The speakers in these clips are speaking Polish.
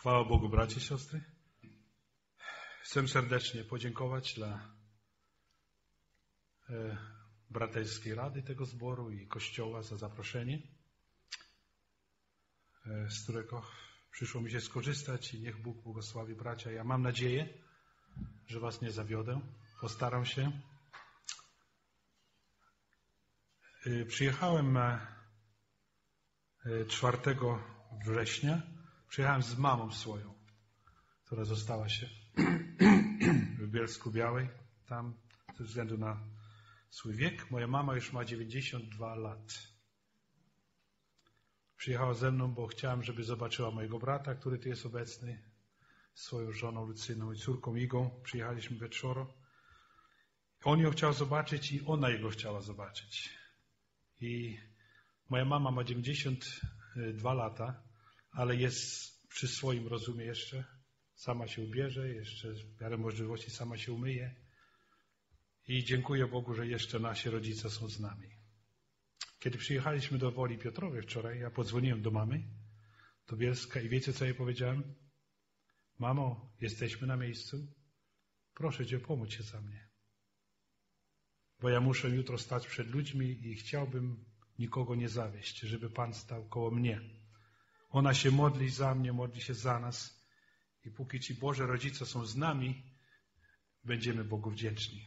Chwała Bogu, bracia i siostry. Chcę serdecznie podziękować dla braterskiej rady tego zboru i Kościoła za zaproszenie, z którego przyszło mi się skorzystać i niech Bóg błogosławi bracia. Ja mam nadzieję, że was nie zawiodę. Postaram się. Przyjechałem 4 września. Przyjechałem z mamą swoją, która została się w Bielsku Białej, tam ze względu na swój wiek. Moja mama już ma 92 lat. Przyjechała ze mną, bo chciałem, żeby zobaczyła mojego brata, który tu jest obecny, swoją żoną Lucyną i córką Igą. Przyjechaliśmy we trzoro. On ją chciał zobaczyć i ona jego chciała zobaczyć. I moja mama ma 92 lata, ale jest przy swoim rozumie jeszcze. Sama się ubierze, jeszcze w miarę możliwości sama się umyje. I dziękuję Bogu, że jeszcze nasi rodzice są z nami. Kiedy przyjechaliśmy do Woli Piotrowej wczoraj, ja podzwoniłem do mamy, do Bielska i wiecie, co jej powiedziałem? Mamo, jesteśmy na miejscu. Proszę Cię, pomódl się za mnie. Bo ja muszę jutro stać przed ludźmi i chciałbym nikogo nie zawieść, żeby Pan stał koło mnie. Ona się modli za mnie, modli się za nas. I póki ci Boże rodzice są z nami, będziemy Bogu wdzięczni.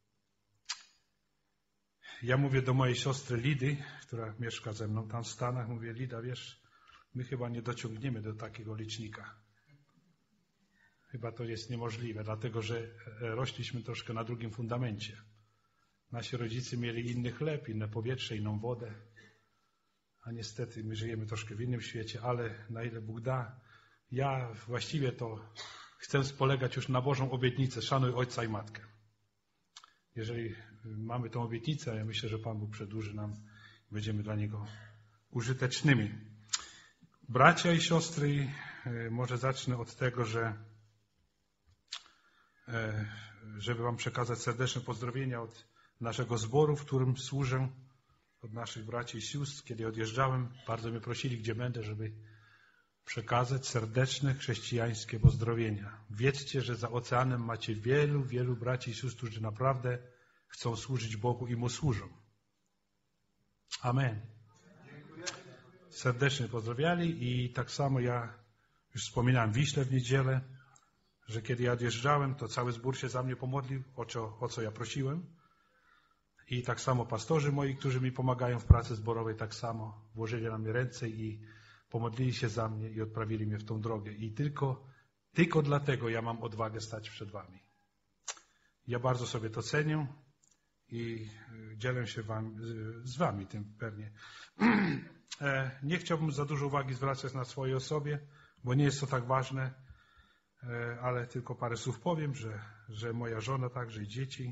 Ja mówię do mojej siostry Lidy, która mieszka ze mną tam w Stanach, mówię, Lida, wiesz, my chyba nie dociągniemy do takiego licznika. Chyba to jest niemożliwe, dlatego że rośliśmy troszkę na drugim fundamencie. Nasi rodzice mieli inny chleb, inne powietrze, inną wodę. A niestety my żyjemy troszkę w innym świecie, ale na ile Bóg da, ja właściwie to chcę spolegać już na Bożą obietnicę. Szanuj ojca i matkę. Jeżeli mamy tą obietnicę, ja myślę, że Pan Bóg przedłuży nam, będziemy dla Niego użytecznymi. Bracia i siostry, może zacznę od tego, żeby Wam przekazać serdeczne pozdrowienia od naszego zboru, w którym służę, od naszych braci i sióstr. Kiedy odjeżdżałem, bardzo mnie prosili, gdzie będę, żeby przekazać serdeczne chrześcijańskie pozdrowienia. Wiedzcie, że za oceanem macie wielu, wielu braci i sióstr, którzy naprawdę chcą służyć Bogu i Mu służą. Amen. Serdecznie pozdrawiali i tak samo ja już wspominałem w Wiśle w niedzielę, że kiedy ja odjeżdżałem, to cały zbór się za mnie pomodlił, o co ja prosiłem. I tak samo pastorzy moi, którzy mi pomagają w pracy zborowej, tak samo włożyli na mnie ręce i pomodlili się za mnie i odprawili mnie w tą drogę. I tylko dlatego ja mam odwagę stać przed wami. Ja bardzo sobie to cenię i dzielę się z wami tym pewnie. Nie chciałbym za dużo uwagi zwracać na swojej osobie, bo nie jest to tak ważne, ale tylko parę słów powiem, że moja żona także i dzieci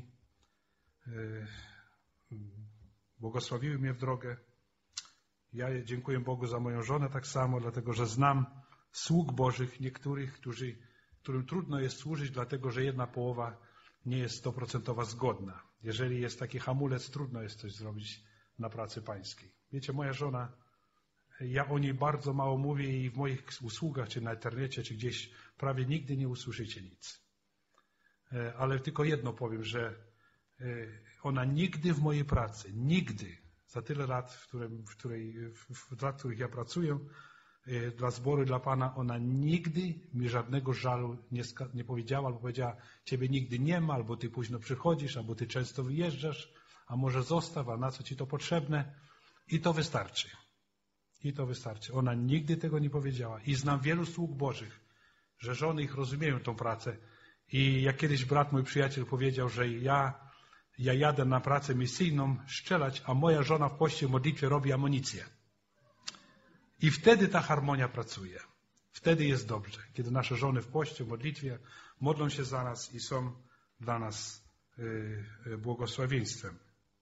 błogosławiły mnie w drogę. Ja dziękuję Bogu za moją żonę tak samo, dlatego że znam sług Bożych, niektórych, którym trudno jest służyć, dlatego że jedna połowa nie jest 100% zgodna. Jeżeli jest taki hamulec, trudno jest coś zrobić na pracy pańskiej. Wiecie, moja żona, ja o niej bardzo mało mówię i w moich usługach, czy na internecie, czy gdzieś prawie nigdy nie usłyszycie nic. Ale tylko jedno powiem, że ona nigdy w mojej pracy, nigdy, za tyle lat, w których ja pracuję, dla zboru, dla Pana, ona nigdy mi żadnego żalu nie powiedziała, albo powiedziała, Ciebie nigdy nie ma, albo Ty późno przychodzisz, albo Ty często wyjeżdżasz, a może zostaw, a na co Ci to potrzebne? I to wystarczy. I to wystarczy. Ona nigdy tego nie powiedziała. I znam wielu sług Bożych, że żony ich rozumieją tą pracę. I jak kiedyś brat, mój przyjaciel powiedział, że ja jadę na pracę misyjną strzelać, a moja żona w poście modlitwie robi amunicję. I wtedy ta harmonia pracuje. Wtedy jest dobrze. Kiedy nasze żony w poście, modlitwie modlą się za nas i są dla nas błogosławieństwem.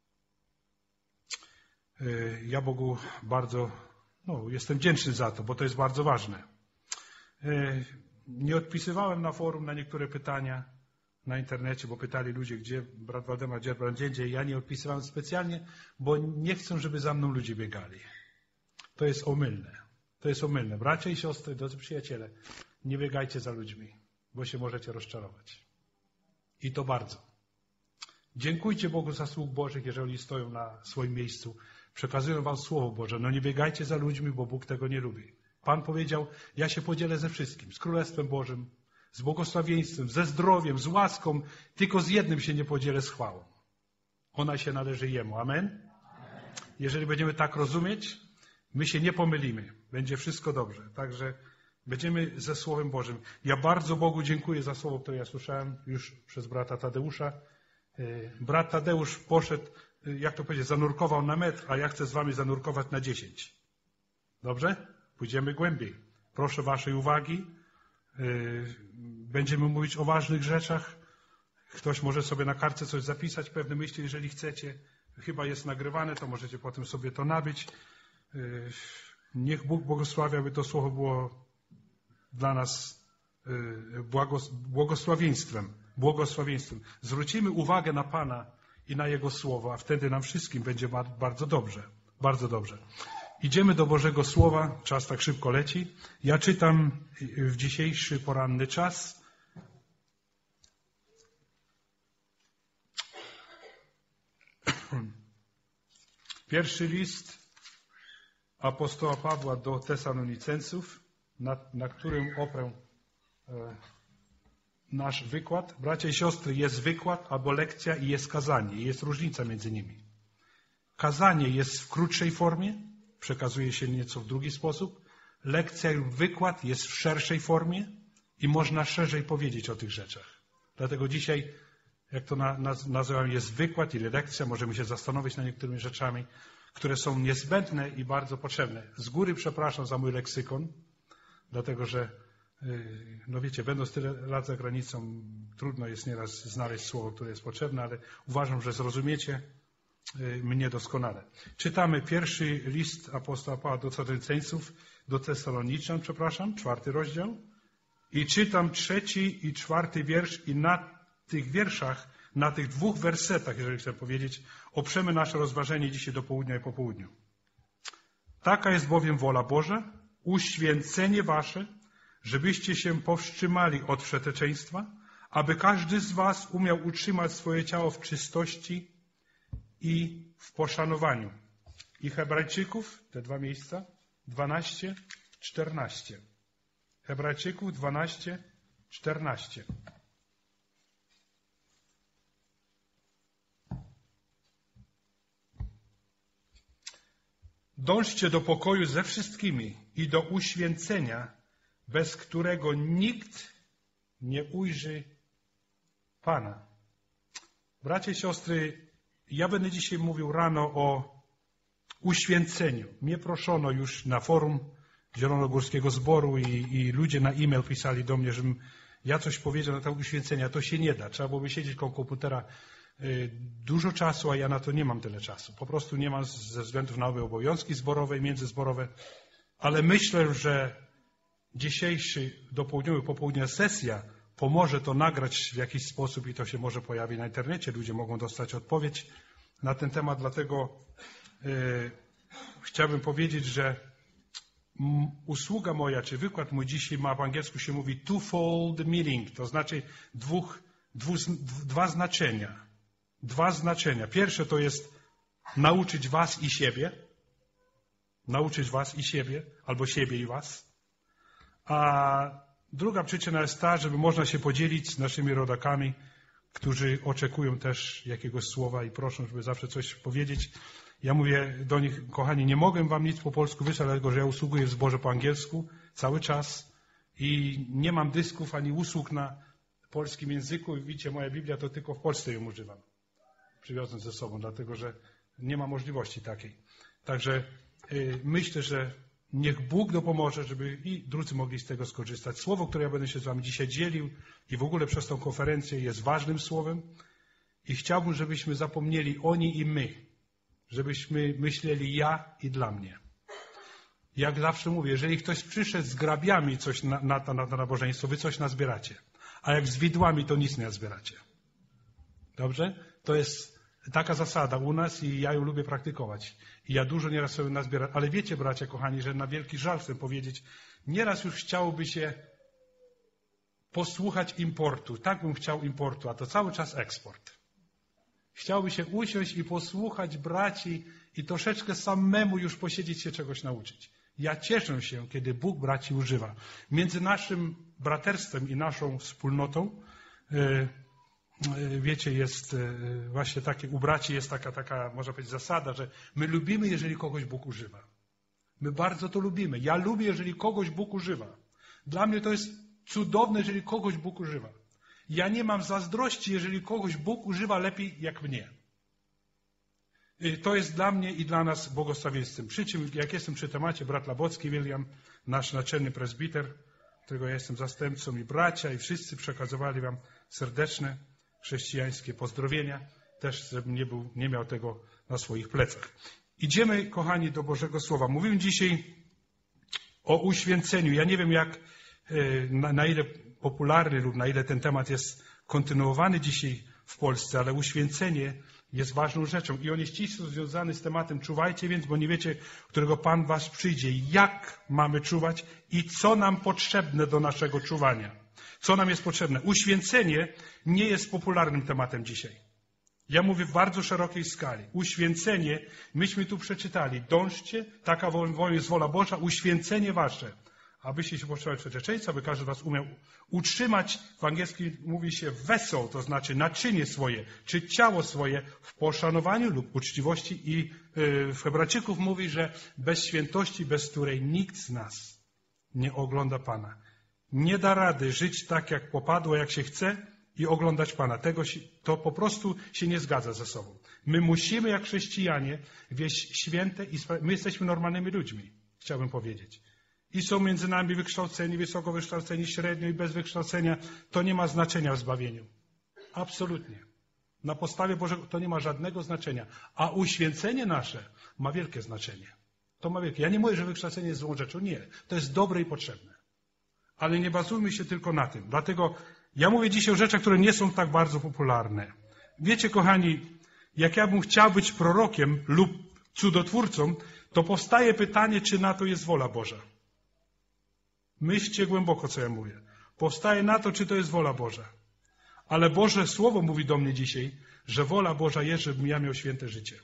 Ja Bogu bardzo jestem wdzięczny za to, bo to jest bardzo ważne. Nie odpisywałem na forum na niektóre pytania na internecie, bo pytali ludzie, gdzie brat Waldemar, gdzie brat Dziędzie. Ja nie odpisywałem specjalnie, bo nie chcę, żeby za mną ludzie biegali. To jest omylne. To jest omylne. Bracia i siostry, drodzy przyjaciele, nie biegajcie za ludźmi, bo się możecie rozczarować. I to bardzo. Dziękujcie Bogu za sług Bożych, jeżeli stoją na swoim miejscu. Przekazują wam Słowo Boże. No nie biegajcie za ludźmi, bo Bóg tego nie lubi. Pan powiedział, ja się podzielę ze wszystkim, z Królestwem Bożym, z błogosławieństwem, ze zdrowiem, z łaską, tylko z jednym się nie podzielę, z chwałą. Ona się należy Jemu. Amen? Jeżeli będziemy tak rozumieć, my się nie pomylimy. Będzie wszystko dobrze. Także będziemy ze Słowem Bożym. Ja bardzo Bogu dziękuję za słowo, które ja słyszałem już przez brata Tadeusza. Brat Tadeusz poszedł, jak to powiedzieć, zanurkował na metr, a ja chcę z wami zanurkować na 10. Dobrze? Pójdziemy głębiej. Proszę waszej uwagi. Będziemy mówić o ważnych rzeczach. Ktoś może sobie na kartce coś zapisać, pewne myśli, jeżeli chcecie. Chyba jest nagrywane, to możecie potem sobie to nabyć. Niech Bóg błogosławi, aby to słowo było dla nas błogosławieństwem. Zwrócimy uwagę na Pana i na Jego słowo, a wtedy nam wszystkim będzie bardzo dobrze. Bardzo dobrze. Idziemy do Bożego Słowa. Czas tak szybko leci. Ja czytam w dzisiejszy poranny czas. Pierwszy list apostoła Pawła do Tesalonicenców, na którym oprę nasz wykład. Bracia i siostry, jest wykład albo lekcja i jest kazanie. Jest różnica między nimi. Kazanie jest w krótszej formie, przekazuje się nieco w drugi sposób. Lekcja lub wykład jest w szerszej formie i można szerzej powiedzieć o tych rzeczach. Dlatego dzisiaj, jak to nazywam, jest wykład i lekcja. Możemy się zastanowić nad niektórymi rzeczami, które są niezbędne i bardzo potrzebne. Z góry przepraszam za mój leksykon, dlatego że, no wiecie, będąc tyle lat za granicą, trudno jest nieraz znaleźć słowo, które jest potrzebne, ale uważam, że zrozumiecie mnie doskonale. Czytamy pierwszy list apostoła Pawła do Tesaloniczan, 4 rozdział. I czytam 3 i 4 wiersz i na tych wierszach, na tych 2 wersetach, jeżeli chcę powiedzieć, oprzemy nasze rozważenie dzisiaj do południa i po południu. Taka jest bowiem wola Boża, uświęcenie wasze, żebyście się powstrzymali od wszeteczeństwa, aby każdy z was umiał utrzymać swoje ciało w czystości i w poszanowaniu. I Hebrajczyków, te 2 miejsca, 12, 14. Hebrajczyków 12, 14. Dążcie do pokoju ze wszystkimi i do uświęcenia, bez którego nikt nie ujrzy Pana. Bracia i siostry, ja będę dzisiaj mówił rano o uświęceniu. Mnie proszono już na forum Zielonogórskiego Zboru i ludzie na e-mail pisali do mnie, żebym ja coś powiedział na temat uświęcenia. To się nie da. Trzeba byłoby siedzieć koło komputera dużo czasu, a ja na to nie mam tyle czasu. Po prostu nie mam ze względu na nowe obowiązki zborowe i międzyzborowe. Ale myślę, że dzisiejszy popołudniowa sesja pomoże to nagrać w jakiś sposób i to się może pojawi na internecie. Ludzie mogą dostać odpowiedź na ten temat. Dlatego chciałbym powiedzieć, że usługa moja, czy wykład mój dzisiaj ma, po angielsku się mówi twofold meaning, to znaczy dwa znaczenia. 2 znaczenia. Pierwsze to jest nauczyć was i siebie. Nauczyć was i siebie, albo siebie i was. A druga przyczyna jest ta, żeby można się podzielić z naszymi rodakami, którzy oczekują też jakiegoś słowa i proszą, żeby zawsze coś powiedzieć. Ja mówię do nich, kochani, nie mogę wam nic po polsku wysłać, dlatego że ja usługuję w zborze po angielsku cały czas i nie mam dysków ani usług na polskim języku. I widzicie, moja Biblia to tylko w Polsce ją używam, przywiozłem ze sobą, dlatego że nie ma możliwości takiej. Także myślę, że niech Bóg dopomoże, żeby i drudzy mogli z tego skorzystać. Słowo, które ja będę się z wami dzisiaj dzielił i w ogóle przez tą konferencję jest ważnym słowem i chciałbym, żebyśmy zapomnieli oni i my, żebyśmy myśleli ja i dla mnie. Jak zawsze mówię, jeżeli ktoś przyszedł z grabiami coś na nabożeństwo, wy coś nazbieracie, a jak z widłami, to nic nie nazbieracie. Dobrze? To jest taka zasada u nas i ja ją lubię praktykować. I ja dużo nieraz sobie nazbieram. Ale wiecie, bracia kochani, że na wielki żal chcę powiedzieć, nieraz już chciałoby się posłuchać importu. Tak bym chciał importu, a to cały czas eksport. Chciałby się usiąść i posłuchać braci i troszeczkę samemu już posiedzieć się czegoś nauczyć. Ja cieszę się, kiedy Bóg braci używa. Między naszym braterstwem i naszą wspólnotą, wiecie, jest właśnie takie, u braci jest taka, można powiedzieć, zasada, że my lubimy, jeżeli kogoś Bóg używa. My bardzo to lubimy. Ja lubię, jeżeli kogoś Bóg używa. Dla mnie to jest cudowne, jeżeli kogoś Bóg używa. Ja nie mam zazdrości, jeżeli kogoś Bóg używa lepiej jak mnie. To jest dla mnie i dla nas błogosławieństwem. Przy czym, jak jestem przy temacie, brat Labocki William, nasz naczelny prezbiter, którego ja jestem zastępcą, i bracia, i wszyscy przekazywali wam serdeczne chrześcijańskie pozdrowienia, też żebym nie miał tego na swoich plecach. Idziemy, kochani, do Bożego Słowa. Mówimy dzisiaj o uświęceniu. Ja nie wiem, na ile popularny lub na ile ten temat jest kontynuowany dzisiaj w Polsce, ale uświęcenie jest ważną rzeczą i on jest ściśle związany z tematem czuwajcie więc, bo nie wiecie, którego Pan was przyjdzie. Jak mamy czuwać i co nam potrzebne do naszego czuwania. Co nam jest potrzebne? Uświęcenie nie jest popularnym tematem dzisiaj. Ja mówię w bardzo szerokiej skali. Uświęcenie, myśmy tu przeczytali, dążcie, taka jest wola Boża, uświęcenie wasze. Abyście się potrzebowali przedrzeczeństwa, aby każdy was umiał utrzymać, w angielskim mówi się vessel, to znaczy naczynie swoje, czy ciało swoje w poszanowaniu lub uczciwości i w Hebrajczyków mówi, że bez świętości, bez której nikt z nas nie ogląda Pana. Nie da rady żyć tak, jak popadło, jak się chce i oglądać Pana. To po prostu się nie zgadza ze sobą. My musimy, jak chrześcijanie, wieść święte i my jesteśmy normalnymi ludźmi, chciałbym powiedzieć. I są między nami wykształceni, wysoko wykształceni, średnio i bez wykształcenia. To nie ma znaczenia w zbawieniu. Absolutnie. Na podstawie Bożego to nie ma żadnego znaczenia. A uświęcenie nasze ma wielkie znaczenie. To ma wielkie. Ja nie mówię, że wykształcenie jest złą rzeczą. Nie. To jest dobre i potrzebne. Ale nie bazujmy się tylko na tym. Dlatego ja mówię dzisiaj o rzeczach, które nie są tak bardzo popularne. Wiecie, kochani, jak ja bym chciał być prorokiem lub cudotwórcą, to powstaje pytanie, czy na to jest wola Boża. Myślcie głęboko, co ja mówię. Powstaje na to, czy to jest wola Boża. Ale Boże Słowo mówi do mnie dzisiaj, że wola Boża jest, żebym ja miał święte życie.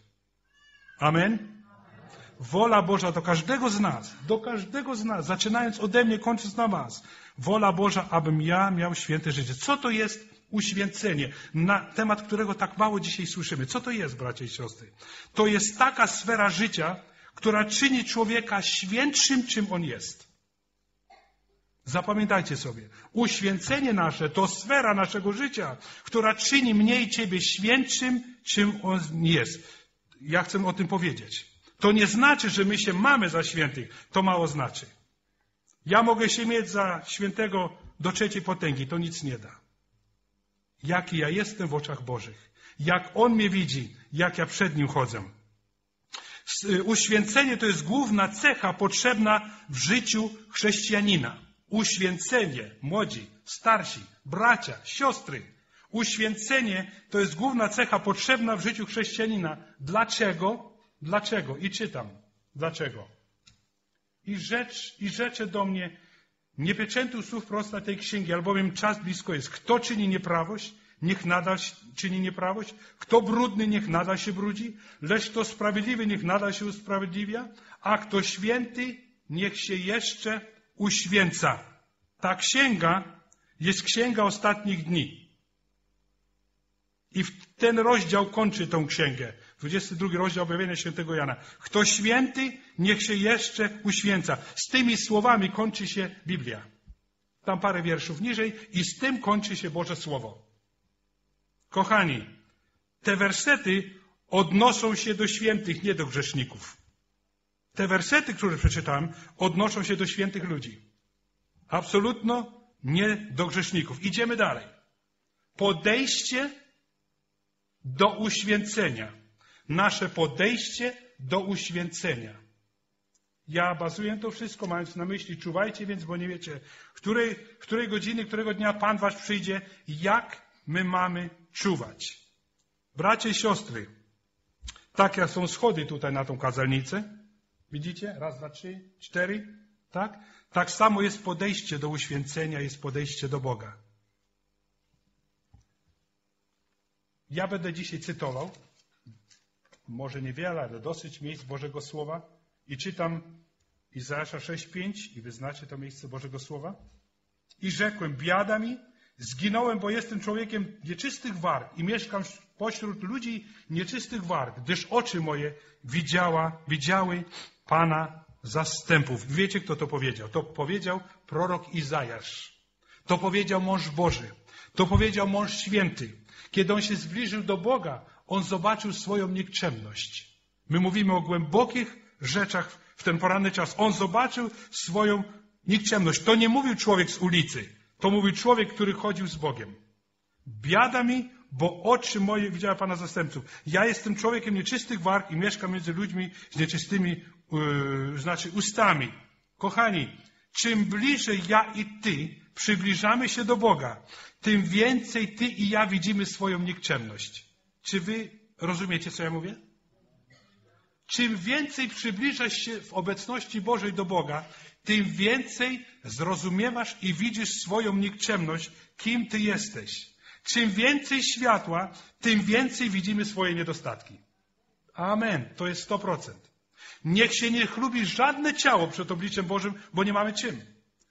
Amen? Wola Boża do każdego z nas, zaczynając ode mnie, kończąc na was. Wola Boża, abym ja miał święte życie. Co to jest uświęcenie? Na temat którego tak mało dzisiaj słyszymy. Co to jest, bracia i siostry? To jest taka sfera życia, która czyni człowieka świętszym, czym on jest. Zapamiętajcie sobie. Uświęcenie nasze to sfera naszego życia, która czyni mnie i ciebie świętszym, czym on jest. Ja chcę o tym powiedzieć. To nie znaczy, że my się mamy za świętych. To mało znaczy. Ja mogę się mieć za świętego do trzeciej potęgi. To nic nie da. Jaki ja jestem w oczach Bożych. Jak On mnie widzi. Jak ja przed Nim chodzę. Uświęcenie to jest główna cecha potrzebna w życiu chrześcijanina. Uświęcenie, młodzi, starsi, bracia, siostry. Uświęcenie to jest główna cecha potrzebna w życiu chrześcijanina. Dlaczego? Dlaczego? I czytam. Dlaczego? I rzecze do mnie, nie pieczętuj słów prosta tej księgi, albowiem czas blisko jest. Kto czyni nieprawość, niech nadal czyni nieprawość. Kto brudny, niech nadal się brudzi. Lecz kto sprawiedliwy, niech nadal się usprawiedliwia. A kto święty, niech się jeszcze uświęca. Ta księga jest księga ostatnich dni. I ten rozdział kończy tą księgę. 22 rozdział objawienia świętego Jana. Kto święty, niech się jeszcze uświęca. Z tymi słowami kończy się Biblia. Tam parę wierszów niżej i z tym kończy się Boże Słowo. Kochani, te wersety odnoszą się do świętych, nie do grzeszników. Te wersety, które przeczytałem, odnoszą się do świętych ludzi. Absolutno nie do grzeszników. Idziemy dalej. Podejście do uświęcenia. Nasze podejście do uświęcenia. Ja bazuję to wszystko, mając na myśli, czuwajcie więc, bo nie wiecie, której godziny, którego dnia Pan wasz przyjdzie, jak my mamy czuwać. Bracia i siostry, tak jak są schody tutaj na tą kazalnicę, widzicie? 1, 2, 3, 4. Tak? Tak samo jest podejście do uświęcenia, jest podejście do Boga. Ja będę dzisiaj cytował, może niewiele, ale dosyć miejsc Bożego Słowa i czytam Izajasza 6:5 i wy znacie to miejsce Bożego Słowa. I rzekłem, biada mi, zginąłem, bo jestem człowiekiem nieczystych warg i mieszkam pośród ludzi nieczystych warg, gdyż oczy moje widziały Pana zastępów. Wiecie, kto to powiedział? To powiedział prorok Izajasz. To powiedział mąż Boży. To powiedział mąż święty. Kiedy on się zbliżył do Boga, on zobaczył swoją nikczemność. My mówimy o głębokich rzeczach w ten poranny czas. On zobaczył swoją nikczemność. To nie mówił człowiek z ulicy. To mówił człowiek, który chodził z Bogiem. Biada mi, bo oczy moje widziały Pana zastępców. Ja jestem człowiekiem nieczystych warg i mieszkam między ludźmi z nieczystymi ustami. Kochani, czym bliżej ja i ty przybliżamy się do Boga, tym więcej ty i ja widzimy swoją nikczemność. Czy wy rozumiecie, co ja mówię? Czym więcej przybliżasz się w obecności Bożej do Boga, tym więcej zrozumiewasz i widzisz swoją nikczemność, kim ty jesteś. Czym więcej światła, tym więcej widzimy swoje niedostatki. Amen. To jest 100%. Niech się nie chlubi żadne ciało przed obliczem Bożym, bo nie mamy czym.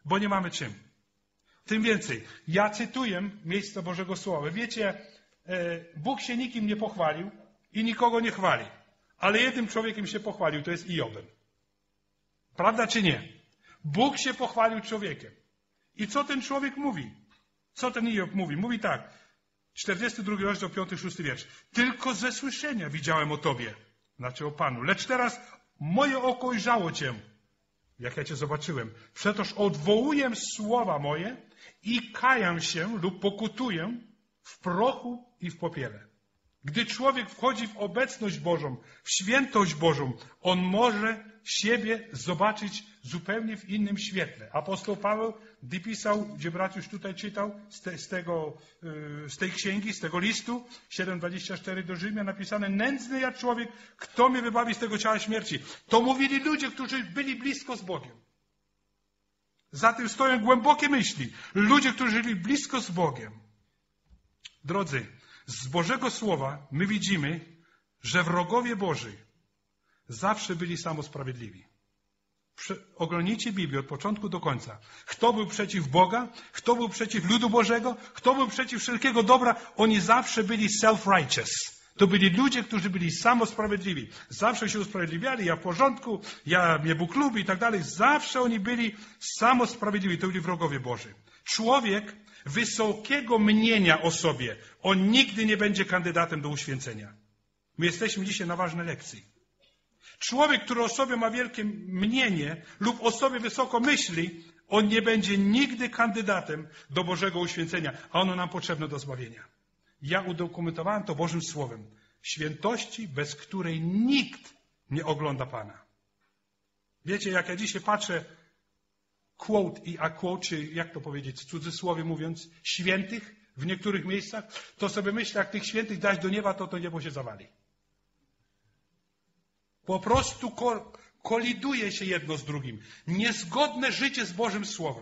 Tym więcej. Ja cytuję miejsce Bożego Słowa. Wiecie, Bóg się nikim nie pochwalił i nikogo nie chwali. Ale jednym człowiekiem się pochwalił, to jest Iobem. Prawda czy nie? Bóg się pochwalił człowiekiem. I co ten człowiek mówi? Co ten Iob mówi? Mówi tak. 42 rozdział, 5-6 wiersz. Tylko ze słyszenia widziałem o Tobie. Znaczy o Panu. Lecz teraz moje oko ujrzało Cię. Jak ja Cię zobaczyłem. Przetoż odwołuję słowa moje i kaję się lub pokutuję w prochu i w popiele. Gdy człowiek wchodzi w obecność Bożą, w świętość Bożą, on może siebie zobaczyć zupełnie w innym świetle. Apostoł Paweł, gdy pisał, gdzie brat już tutaj czytał, z tej księgi, z tego listu, 7:24 do Rzymian, napisane, nędzny jak człowiek, kto mnie wybawi z tego ciała śmierci? To mówili ludzie, którzy byli blisko z Bogiem. Za tym stoją głębokie myśli. Ludzie, którzy żyli blisko z Bogiem. Drodzy, z Bożego Słowa my widzimy, że wrogowie Boży zawsze byli samosprawiedliwi. Oglądnijcie Biblię od początku do końca. Kto był przeciw Boga, kto był przeciw ludu Bożego, kto był przeciw wszelkiego dobra, oni zawsze byli self-righteous. To byli ludzie, którzy byli samosprawiedliwi. Zawsze się usprawiedliwiali, ja w porządku, mnie Bóg lubi i tak dalej. Zawsze oni byli samosprawiedliwi. To byli wrogowie Boży. Człowiek wysokiego mnienia o sobie, on nigdy nie będzie kandydatem do uświęcenia. My jesteśmy dzisiaj na ważnej lekcji. Człowiek, który o sobie ma wielkie mnienie lub o sobie wysoko myśli, on nie będzie nigdy kandydatem do Bożego uświęcenia, a ono nam potrzebne do zbawienia. Ja udokumentowałem to Bożym Słowem. Świętości, bez której nikt nie ogląda Pana. Wiecie, jak ja dzisiaj patrzę quote i a quote, czy jak to powiedzieć, w cudzysłowie mówiąc, świętych w niektórych miejscach, to sobie myślę, jak tych świętych dać do nieba, to niebo się zawali. Po prostu koliduje się jedno z drugim. Niezgodne życie z Bożym Słowem.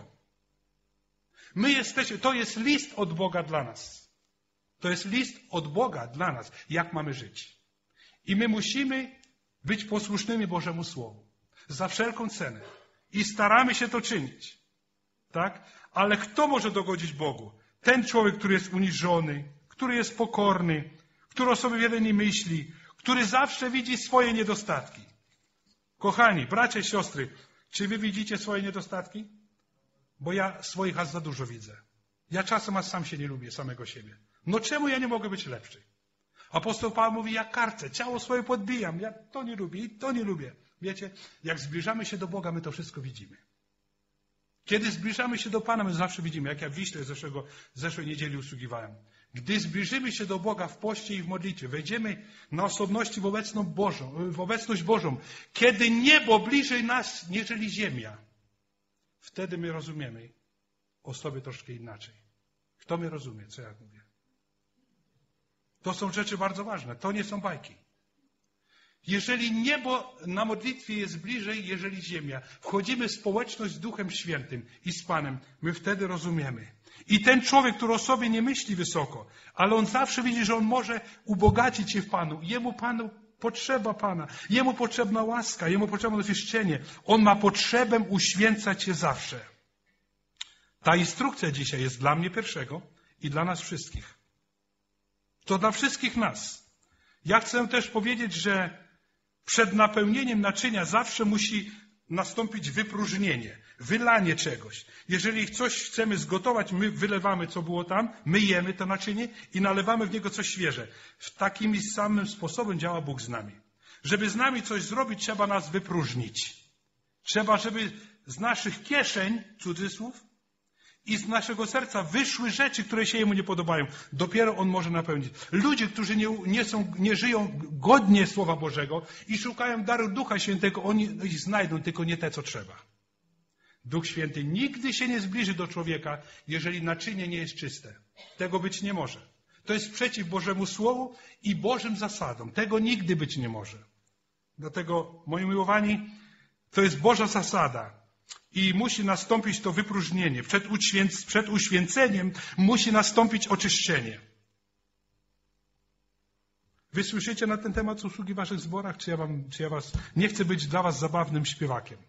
To jest list od Boga dla nas. To jest list od Boga dla nas, jak mamy żyć. I my musimy być posłusznymi Bożemu Słowu. Za wszelką cenę. I staramy się to czynić. Tak? Ale kto może dogodzić Bogu? Ten człowiek, który jest uniżony, który jest pokorny, który o sobie wiele nie myśli, który zawsze widzi swoje niedostatki. Kochani, bracia i siostry, czy wy widzicie swoje niedostatki? Bo ja swoich aż za dużo widzę. Ja czasem aż sam się nie lubię, samego siebie. No czemu ja nie mogę być lepszy? Apostoł Paweł mówi, ja karcę, ciało swoje podbijam, ja to nie lubię i to nie lubię. Wiecie, jak zbliżamy się do Boga, my to wszystko widzimy. Kiedy zbliżamy się do Pana, my zawsze widzimy, jak ja w Wiśle zeszłej niedzieli usługiwałem. Gdy zbliżymy się do Boga w poście i w modlitwie, wejdziemy na osobności w obecność Bożą, kiedy niebo bliżej nas, niżeli ziemia, wtedy my rozumiemy o sobie troszkę inaczej. Kto mnie rozumie, co ja mówię? To są rzeczy bardzo ważne. To nie są bajki. Jeżeli niebo na modlitwie jest bliżej, jeżeli ziemia, wchodzimy w społeczność z Duchem Świętym i z Panem, my wtedy rozumiemy. I ten człowiek, który o sobie nie myśli wysoko, ale on zawsze widzi, że on może ubogacić się w Panu. Jemu Panu potrzeba Pana. Jemu potrzebna łaska, jemu potrzebne oczyszczenie. On ma potrzebę uświęcać się zawsze. Ta instrukcja dzisiaj jest dla mnie pierwszego i dla nas wszystkich. To dla wszystkich nas. Ja chcę też powiedzieć, że przed napełnieniem naczynia zawsze musi nastąpić wypróżnienie, wylanie czegoś. Jeżeli coś chcemy zgotować, my wylewamy, co było tam, myjemy to naczynie i nalewamy w niego coś świeże. W takim samym sposobem działa Bóg z nami. Żeby z nami coś zrobić, trzeba nas wypróżnić. Trzeba, żeby z naszych kieszeń, cudzysłów, i z naszego serca wyszły rzeczy, które się Jemu nie podobają. Dopiero On może napełnić. Ludzie, którzy nie żyją godnie Słowa Bożego i szukają daru Ducha Świętego, oni ich znajdą, tylko nie te, co trzeba. Duch Święty nigdy się nie zbliży do człowieka, jeżeli naczynie nie jest czyste. Tego być nie może. To jest przeciw Bożemu Słowu i Bożym zasadom. Tego nigdy być nie może. Dlatego, moi miłowani, to jest Boża zasada. I musi nastąpić to wypróżnienie. Przed uświęceniem musi nastąpić oczyszczenie. Wy słyszycie na ten temat usługi w waszych zborach? Czy ja was nie chcę być dla was zabawnym śpiewakiem?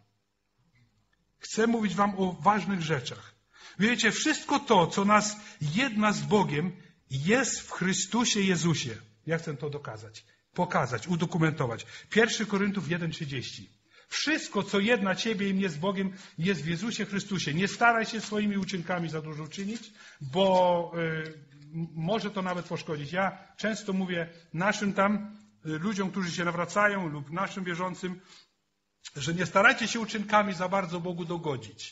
Chcę mówić wam o ważnych rzeczach. Wiecie, wszystko to, co nas jedna z Bogiem, jest w Chrystusie Jezusie. Ja chcę to pokazać, udokumentować. 1 Koryntiów 1:30. Wszystko, co jedna ciebie i mnie z Bogiem, jest w Jezusie Chrystusie. Nie staraj się swoimi uczynkami za dużo czynić, bo może to nawet poszkodzić. Ja często mówię naszym tam ludziom, którzy się nawracają lub naszym wierzącym, że nie starajcie się uczynkami za bardzo Bogu dogodzić.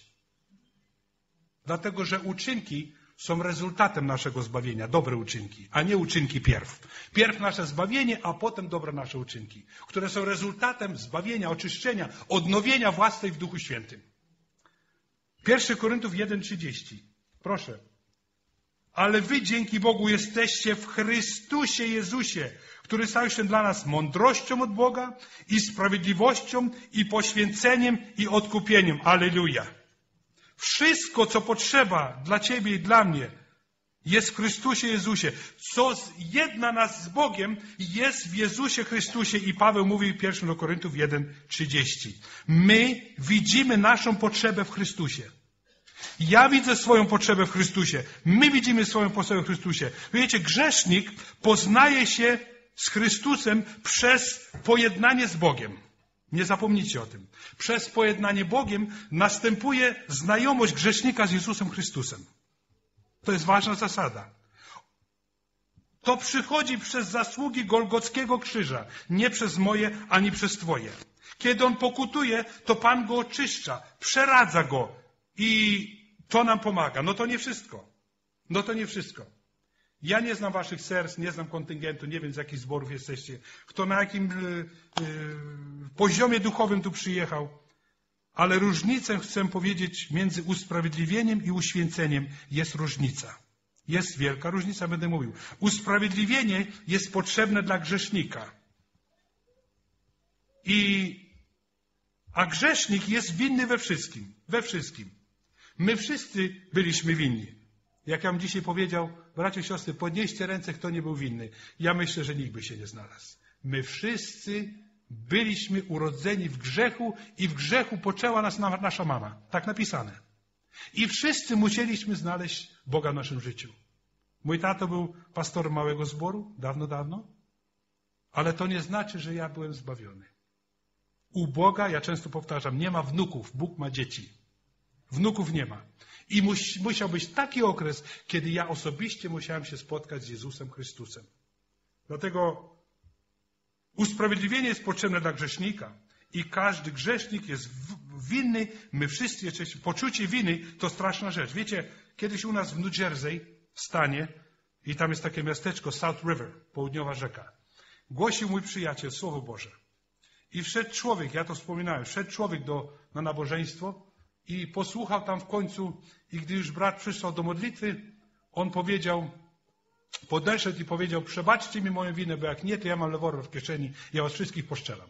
Dlatego, że uczynki są rezultatem naszego zbawienia, dobre uczynki, a nie uczynki pierw. Pierw nasze zbawienie, a potem dobre nasze uczynki, które są rezultatem zbawienia, oczyszczenia, odnowienia własnej w Duchu Świętym. 1 Koryntiów 1:30. Proszę. Ale wy dzięki Bogu jesteście w Chrystusie Jezusie, który stał się dla nas mądrością od Boga i sprawiedliwością i poświęceniem i odkupieniem. Alleluja. Wszystko, co potrzeba dla ciebie i dla mnie, jest w Chrystusie Jezusie. Co jedna nas z Bogiem, jest w Jezusie Chrystusie. I Paweł mówi w 1 Koryntiów 1:30. My widzimy naszą potrzebę w Chrystusie. Ja widzę swoją potrzebę w Chrystusie. My widzimy swoją potrzebę w Chrystusie. Wiecie, grzesznik poznaje się z Chrystusem przez pojednanie z Bogiem. Nie zapomnijcie o tym. Przez pojednanie Bogiem następuje znajomość grzesznika z Jezusem Chrystusem. To jest ważna zasada. To przychodzi przez zasługi Golgockiego krzyża. Nie przez moje, ani przez twoje. Kiedy on pokutuje, to Pan go oczyszcza, przeradza go i to nam pomaga. No to nie wszystko. Ja nie znam waszych serc, nie znam kontyngentu, nie wiem z jakich zborów jesteście, kto na jakim poziomie duchowym tu przyjechał, ale różnicę chcę powiedzieć między usprawiedliwieniem i uświęceniem jest różnica. Jest wielka różnica, będę mówił. Usprawiedliwienie jest potrzebne dla grzesznika. A grzesznik jest winny we wszystkim. We wszystkim. My wszyscy byliśmy winni. Jak ja bym dzisiaj powiedział, bracia i siostry, podnieście ręce, kto nie był winny. Ja myślę, że nikt by się nie znalazł. My wszyscy byliśmy urodzeni w grzechu i w grzechu poczęła nas nasza mama. Tak napisane. I wszyscy musieliśmy znaleźć Boga w naszym życiu. Mój tato był pastorem małego zboru, dawno, ale to nie znaczy, że ja byłem zbawiony. U Boga, ja często powtarzam, nie ma wnuków, Bóg ma dzieci. Wnuków nie ma. I musiał być taki okres, kiedy ja osobiście musiałem się spotkać z Jezusem Chrystusem. Dlatego usprawiedliwienie jest potrzebne dla grzesznika. I każdy grzesznik jest winny, my wszyscy jesteśmy. Poczucie winy to straszna rzecz. Wiecie, kiedyś u nas w New Jersey, w stanie, i tam jest takie miasteczko South River, południowa rzeka. Głosił mój przyjaciel Słowo Boże. I wszedł człowiek, ja to wspominałem, na nabożeństwo i posłuchał tam w końcu. I gdy już brat przyszedł do modlitwy, on powiedział, podeszedł i powiedział, przebaczcie mi moją winę, bo jak nie, to ja mam rewolwer w kieszeni, ja was wszystkich poszczelam.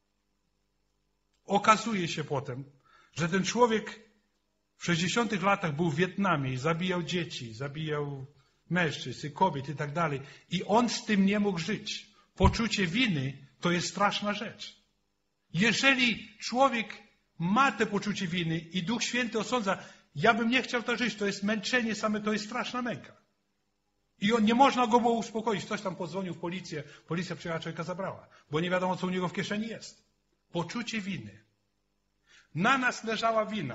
Okazuje się potem, że ten człowiek w 60 latach był w Wietnamie i zabijał dzieci, zabijał mężczyzn i kobiet i tak dalej. I on z tym nie mógł żyć. Poczucie winy to jest straszna rzecz. Jeżeli człowiek ma te poczucie winy i Duch Święty osądza, ja bym nie chciał tak żyć, to jest męczenie same, to jest straszna męka. I nie można go było uspokoić. Ktoś tam podzwonił w policję, policja przyjechała, człowieka zabrała, bo nie wiadomo, co u niego w kieszeni jest. Poczucie winy. Na nas leżała wina.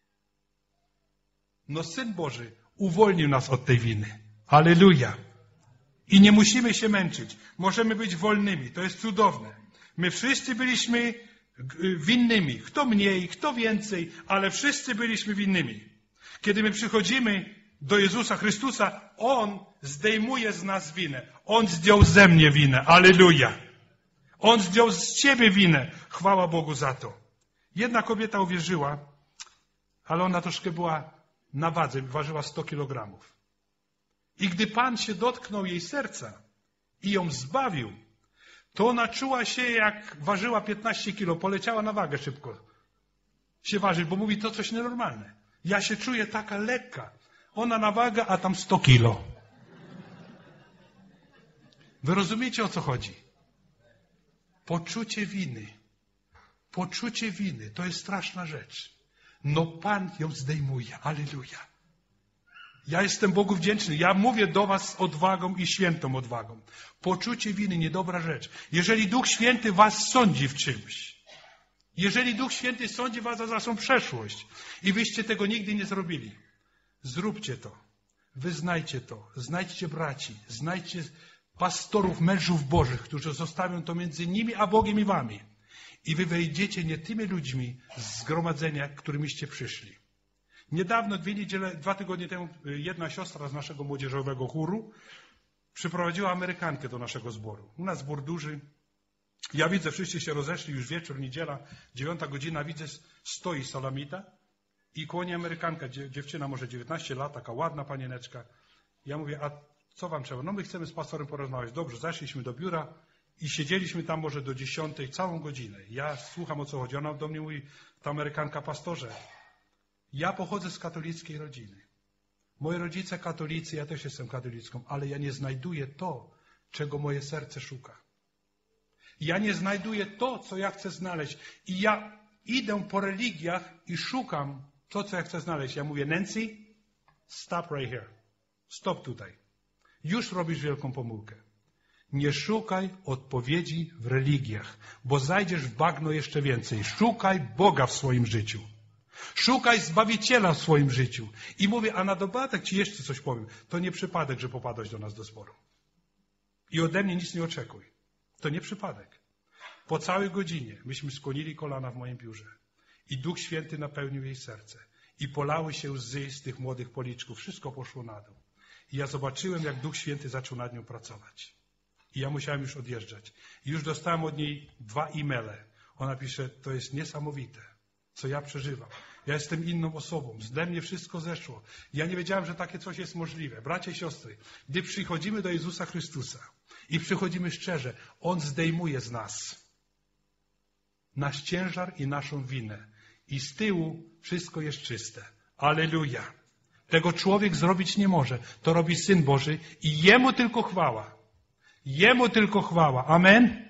No Syn Boży uwolnił nas od tej winy. Halleluja. I nie musimy się męczyć. Możemy być wolnymi. To jest cudowne. My wszyscy byliśmy winnymi. Kto mniej, kto więcej, ale wszyscy byliśmy winnymi. Kiedy my przychodzimy do Jezusa Chrystusa, On zdejmuje z nas winę. On zdjął ze mnie winę. Halleluja. On zdjął z ciebie winę. Chwała Bogu za to. Jedna kobieta uwierzyła, ale ona troszkę była na wadze, ważyła 100 kilogramów. I gdy Pan się dotknął jej serca i ją zbawił, to ona czuła się, jak ważyła 15 kilo, poleciała na wagę szybko się ważyć, bo mówi, to coś nienormalne. Ja się czuję taka lekka. Ona na wagę, a tam 100 kilo. Wy rozumiecie, o co chodzi? Poczucie winy. Poczucie winy to jest straszna rzecz. No Pan ją zdejmuje. Alleluja. Ja jestem Bogu wdzięczny. Ja mówię do was z odwagą i świętą odwagą. Poczucie winy, niedobra rzecz. Jeżeli Duch Święty was sądzi w czymś, jeżeli Duch Święty sądzi was za waszą przeszłość i wyście tego nigdy nie zrobili, zróbcie to. Wyznajcie to. Znajdźcie braci. Znajdźcie pastorów, mężów Bożych, którzy zostawią to między nimi a Bogiem i wami. I wy wejdziecie nie tymi ludźmi z zgromadzenia, którymiście przyszli. Niedawno, 2 tygodnie temu, jedna siostra z naszego młodzieżowego chóru przyprowadziła Amerykankę do naszego zboru. U nas zbór duży. Ja widzę, wszyscy się rozeszli, już wieczór, niedziela, 9 godzina, widzę, stoi Salamita i koło niej Amerykanka, dziewczyna może 19 lat, taka ładna panieneczka. Ja mówię, a co wam trzeba? No my chcemy z pastorem porozmawiać. Dobrze, zeszliśmy do biura i siedzieliśmy tam może do 10, całą godzinę. Ja słucham, o co chodzi. Ona do mnie mówi, ta Amerykanka, pastorze, ja pochodzę z katolickiej rodziny. Moi rodzice katolicy, ja też jestem katolicką, ale ja nie znajduję to, czego moje serce szuka. Ja nie znajduję to, co ja chcę znaleźć. I ja idę po religiach i szukam to, co ja chcę znaleźć. Ja mówię, Nancy, stop right here. Stop tutaj. Już robisz wielką pomyłkę. Nie szukaj odpowiedzi w religiach, bo zajdziesz w bagno jeszcze więcej. Szukaj Boga w swoim życiu. Szukaj Zbawiciela w swoim życiu. I mówię, a na dodatek ci jeszcze coś powiem. To nie przypadek, że popadłeś do nas do zboru. I ode mnie nic nie oczekuj. To nie przypadek. Po całej godzinie myśmy skłonili kolana w moim biurze. I Duch Święty napełnił jej serce. I polały się łzy z tych młodych policzków. Wszystko poszło na dół. I ja zobaczyłem, jak Duch Święty zaczął nad nią pracować. I ja musiałem już odjeżdżać. I już dostałem od niej 2 e-maile. Ona pisze, to jest niesamowite, co ja przeżywam. Ja jestem inną osobą. Ze mnie wszystko zeszło. Ja nie wiedziałem, że takie coś jest możliwe. Bracia i siostry, gdy przychodzimy do Jezusa Chrystusa i przychodzimy szczerze, On zdejmuje z nas nasz ciężar i naszą winę. I z tyłu wszystko jest czyste. Alleluja. Tego człowiek zrobić nie może. To robi Syn Boży i Jemu tylko chwała. Jemu tylko chwała. Amen?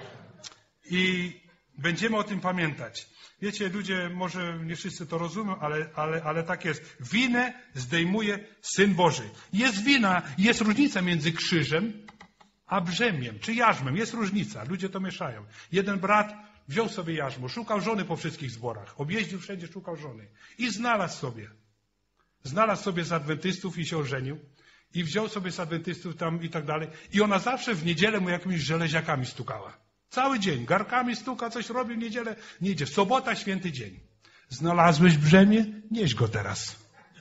I będziemy o tym pamiętać. Wiecie, ludzie może nie wszyscy to rozumią, ale tak jest. Winę zdejmuje Syn Boży. Jest wina, jest różnica między krzyżem a brzemieniem, czy jarzmem. Jest różnica. Ludzie to mieszają. Jeden brat wziął sobie jarzmo, szukał żony po wszystkich zborach. Objeździł wszędzie, szukał żony. I znalazł sobie. Znalazł sobie z adwentystów i się ożenił. I wziął sobie z adwentystów tam i tak dalej. I ona zawsze w niedzielę mu jakimiś żeleziakami stukała. Cały dzień. Garkami stuka, coś robi w niedzielę. Nie idzie. Sobota, święty dzień. Znalazłeś brzemię? Nieś go teraz.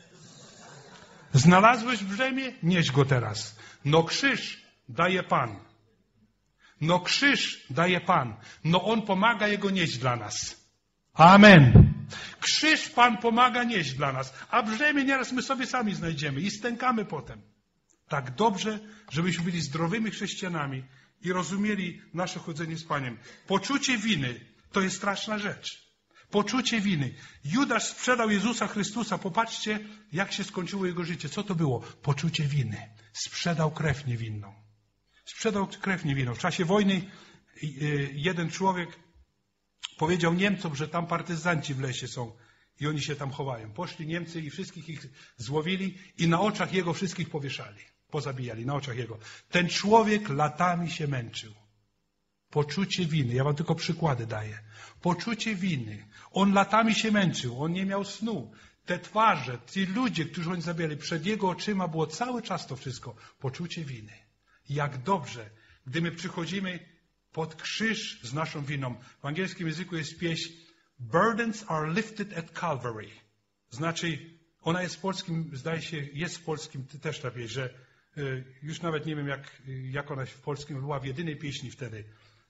Znalazłeś brzemię? Nieś go teraz. No krzyż daje Pan. No krzyż daje Pan. No On pomaga Jego nieść dla nas. Amen. Krzyż Pan pomaga nieść dla nas. A brzemię nieraz my sobie sami znajdziemy i stękamy potem. Tak dobrze, żebyśmy byli zdrowymi chrześcijanami i rozumieli nasze chodzenie z Panem. Poczucie winy to jest straszna rzecz. Poczucie winy. Judasz sprzedał Jezusa Chrystusa. Popatrzcie, jak się skończyło jego życie. Co to było? Poczucie winy. Sprzedał krew niewinną. Sprzedał krew niewinną. W czasie wojny jeden człowiek powiedział Niemcom, że tam partyzanci w lesie są i oni się tam chowają. Poszli Niemcy i wszystkich ich złowili i na oczach jego wszystkich powieszali. Pozabijali, na oczach jego. Ten człowiek latami się męczył. Poczucie winy. Ja wam tylko przykłady daję. Poczucie winy. On latami się męczył. On nie miał snu. Te twarze, ci ludzie, którzy oni zabijali, przed jego oczyma było cały czas to wszystko. Poczucie winy. Jak dobrze, gdy my przychodzimy pod krzyż z naszą winą. W angielskim języku jest pieśń Burdens are lifted at Calvary. Znaczy, ona jest w polskim, zdaje się, jest w polskim też ta pieśń, że już nawet nie wiem, jak ona w polskim była w jedynej pieśni wtedy,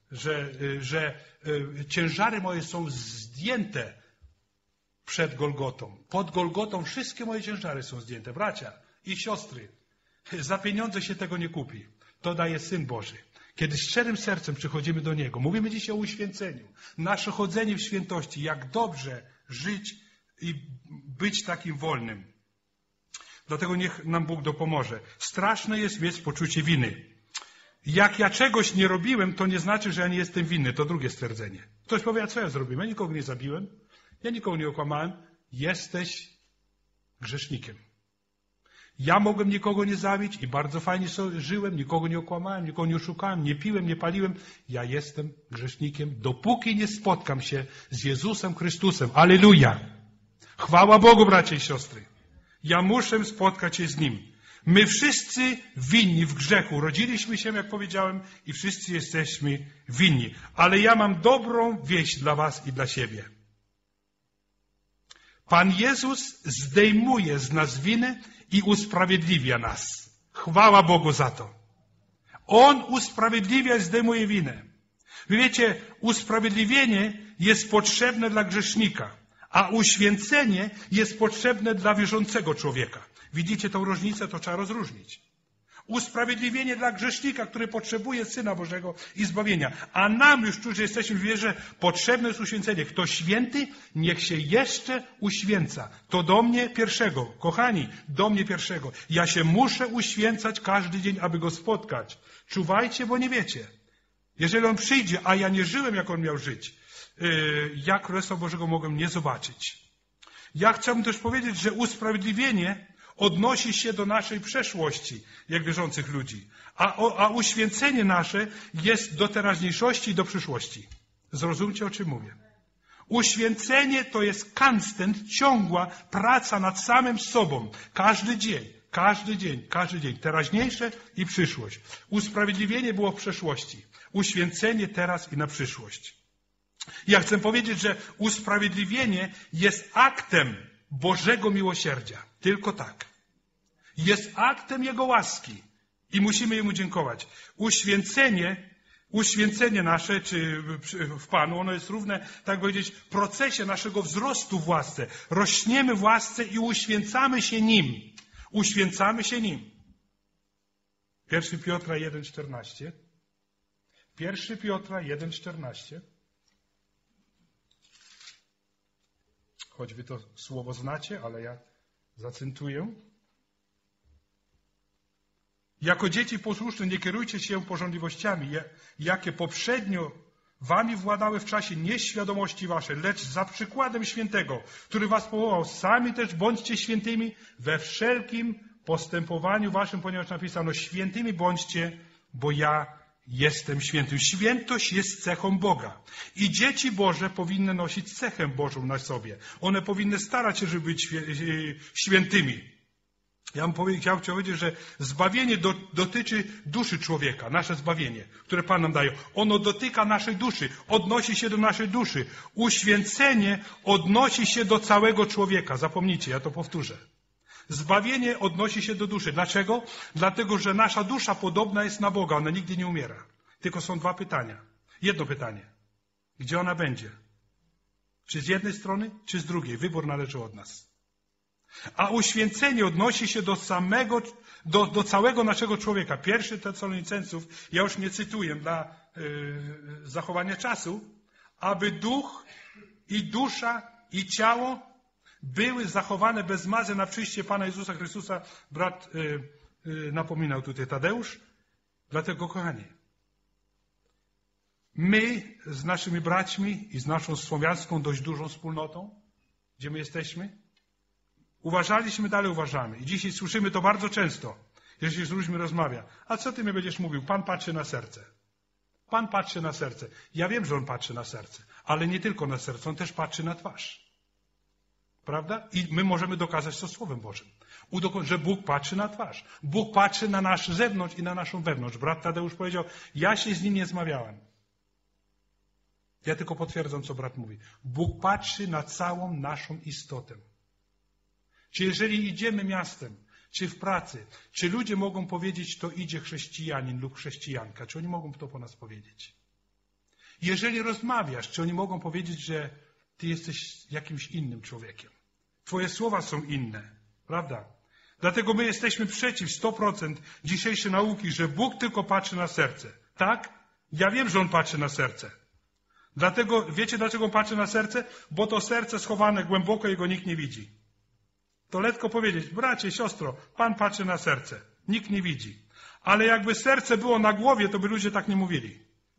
że ciężary moje są zdjęte przed Golgotą. Pod Golgotą wszystkie moje ciężary są zdjęte. Bracia i siostry, za pieniądze się tego nie kupi. To daje Syn Boży. Kiedy szczerym sercem przychodzimy do Niego, mówimy dzisiaj o uświęceniu, nasze chodzenie w świętości, jak dobrze żyć i być takim wolnym. Dlatego niech nam Bóg dopomoże. Straszne jest mieć poczucie winy. Jak ja czegoś nie robiłem, to nie znaczy, że ja nie jestem winny. To drugie stwierdzenie. Ktoś powie, a co ja zrobiłem? Ja nikogo nie zabiłem, ja nikogo nie okłamałem. Jesteś grzesznikiem. Ja mogłem nikogo nie zabić i bardzo fajnie żyłem, nikogo nie okłamałem, nikogo nie oszukałem, nie piłem, nie paliłem. Ja jestem grzesznikiem, dopóki nie spotkam się z Jezusem Chrystusem. Alleluja! Chwała Bogu, bracia i siostry. Ja muszę spotkać się z Nim. My wszyscy winni w grzechu. Rodziliśmy się, jak powiedziałem, i wszyscy jesteśmy winni. Ale ja mam dobrą wieść dla was i dla siebie. Pan Jezus zdejmuje z nas winę i usprawiedliwia nas. Chwała Bogu za to. On usprawiedliwia i zdejmuje winę. Wy wiecie, usprawiedliwienie jest potrzebne dla grzesznika, a uświęcenie jest potrzebne dla wierzącego człowieka. Widzicie tą różnicę? To trzeba rozróżnić. Usprawiedliwienie dla grzesznika, który potrzebuje Syna Bożego i zbawienia. A nam już, którzy jesteśmy w wierze, potrzebne jest uświęcenie. Kto święty, niech się jeszcze uświęca. To do mnie pierwszego. Kochani, do mnie pierwszego. Ja się muszę uświęcać każdy dzień, aby Go spotkać. Czuwajcie, bo nie wiecie. Jeżeli On przyjdzie, a ja nie żyłem, jak On miał żyć, jak Królestwa Bożego mogłem nie zobaczyć. Ja chciałbym też powiedzieć, że usprawiedliwienie odnosi się do naszej przeszłości, jak wierzących ludzi. A uświęcenie nasze jest do teraźniejszości i do przyszłości. Zrozumcie, o czym mówię. Uświęcenie to jest konstant, ciągła praca nad samym sobą. Każdy dzień, każdy dzień, każdy dzień. Teraźniejsze i przyszłość. Usprawiedliwienie było w przeszłości. Uświęcenie teraz i na przyszłość. Ja chcę powiedzieć, że usprawiedliwienie jest aktem Bożego miłosierdzia. Tylko tak. Jest aktem Jego łaski i musimy Jemu dziękować. Uświęcenie nasze, czy w Panu, ono jest równe, tak powiedzieć, procesie naszego wzrostu w łasce. Rośniemy w łasce i uświęcamy się Nim. Uświęcamy się Nim. 1 Piotra 1,14. 1 Piotra 1,14. Choć wy to słowo znacie, ale ja zacytuję. Jako dzieci posłuszne nie kierujcie się pożądliwościami, jakie poprzednio wami władały w czasie nieświadomości waszej, lecz za przykładem świętego, który was powołał, sami też bądźcie świętymi we wszelkim postępowaniu waszym, ponieważ napisano, świętymi bądźcie, bo ja jestem świętym. Świętość jest cechą Boga. I dzieci Boże powinny nosić cechę Bożą na sobie. One powinny starać się, żeby być świętymi. Ja bym chciał powiedzieć, że zbawienie dotyczy duszy człowieka, nasze zbawienie, które Pan nam daje. Ono dotyka naszej duszy, odnosi się do naszej duszy. Uświęcenie odnosi się do całego człowieka. Zapomnijcie, ja to powtórzę. Zbawienie odnosi się do duszy. Dlaczego? Dlatego, że nasza dusza podobna jest na Boga. Ona nigdy nie umiera. Tylko są dwa pytania. Jedno pytanie. Gdzie ona będzie? Czy z jednej strony, czy z drugiej? Wybór należy od nas. A uświęcenie odnosi się do całego naszego człowieka. 1 Tesalonicenców, ja już nie cytuję dla zachowania czasu, aby duch i dusza i ciało były zachowane bez mazy na przyjście Pana Jezusa Chrystusa. Brat napominał tutaj Tadeusz. Dlatego, kochani, my z naszymi braćmi i z naszą słowiańską dość dużą wspólnotą, gdzie my jesteśmy, uważaliśmy, dalej uważamy. I dzisiaj słyszymy to bardzo często, jeżeli z ludźmi rozmawia. A co ty mi będziesz mówił? Pan patrzy na serce. Pan patrzy na serce. Ja wiem, że On patrzy na serce, ale nie tylko na serce, On też patrzy na twarz. Prawda? I my możemy dokazać to Słowem Bożym, że Bóg patrzy na twarz. Bóg patrzy na nasz zewnątrz i na naszą wewnątrz. Brat Tadeusz powiedział, ja się z Nim nie zmawiałem. Ja tylko potwierdzam, co brat mówi. Bóg patrzy na całą naszą istotę. Czy jeżeli idziemy miastem, czy w pracy, czy ludzie mogą powiedzieć, to idzie chrześcijanin lub chrześcijanka? Czy oni mogą to po nas powiedzieć? Jeżeli rozmawiasz, czy oni mogą powiedzieć, że ty jesteś jakimś innym człowiekiem? Twoje słowa są inne, prawda? Dlatego my jesteśmy przeciw 100% dzisiejszej nauki, że Bóg tylko patrzy na serce. Tak? Ja wiem, że On patrzy na serce. Dlatego, wiecie dlaczego On patrzy na serce? Bo to serce schowane głęboko, jego nikt nie widzi. To lekko powiedzieć, bracie, siostro, Pan patrzy na serce. Nikt nie widzi. Ale jakby serce było na głowie, to by ludzie tak nie mówili.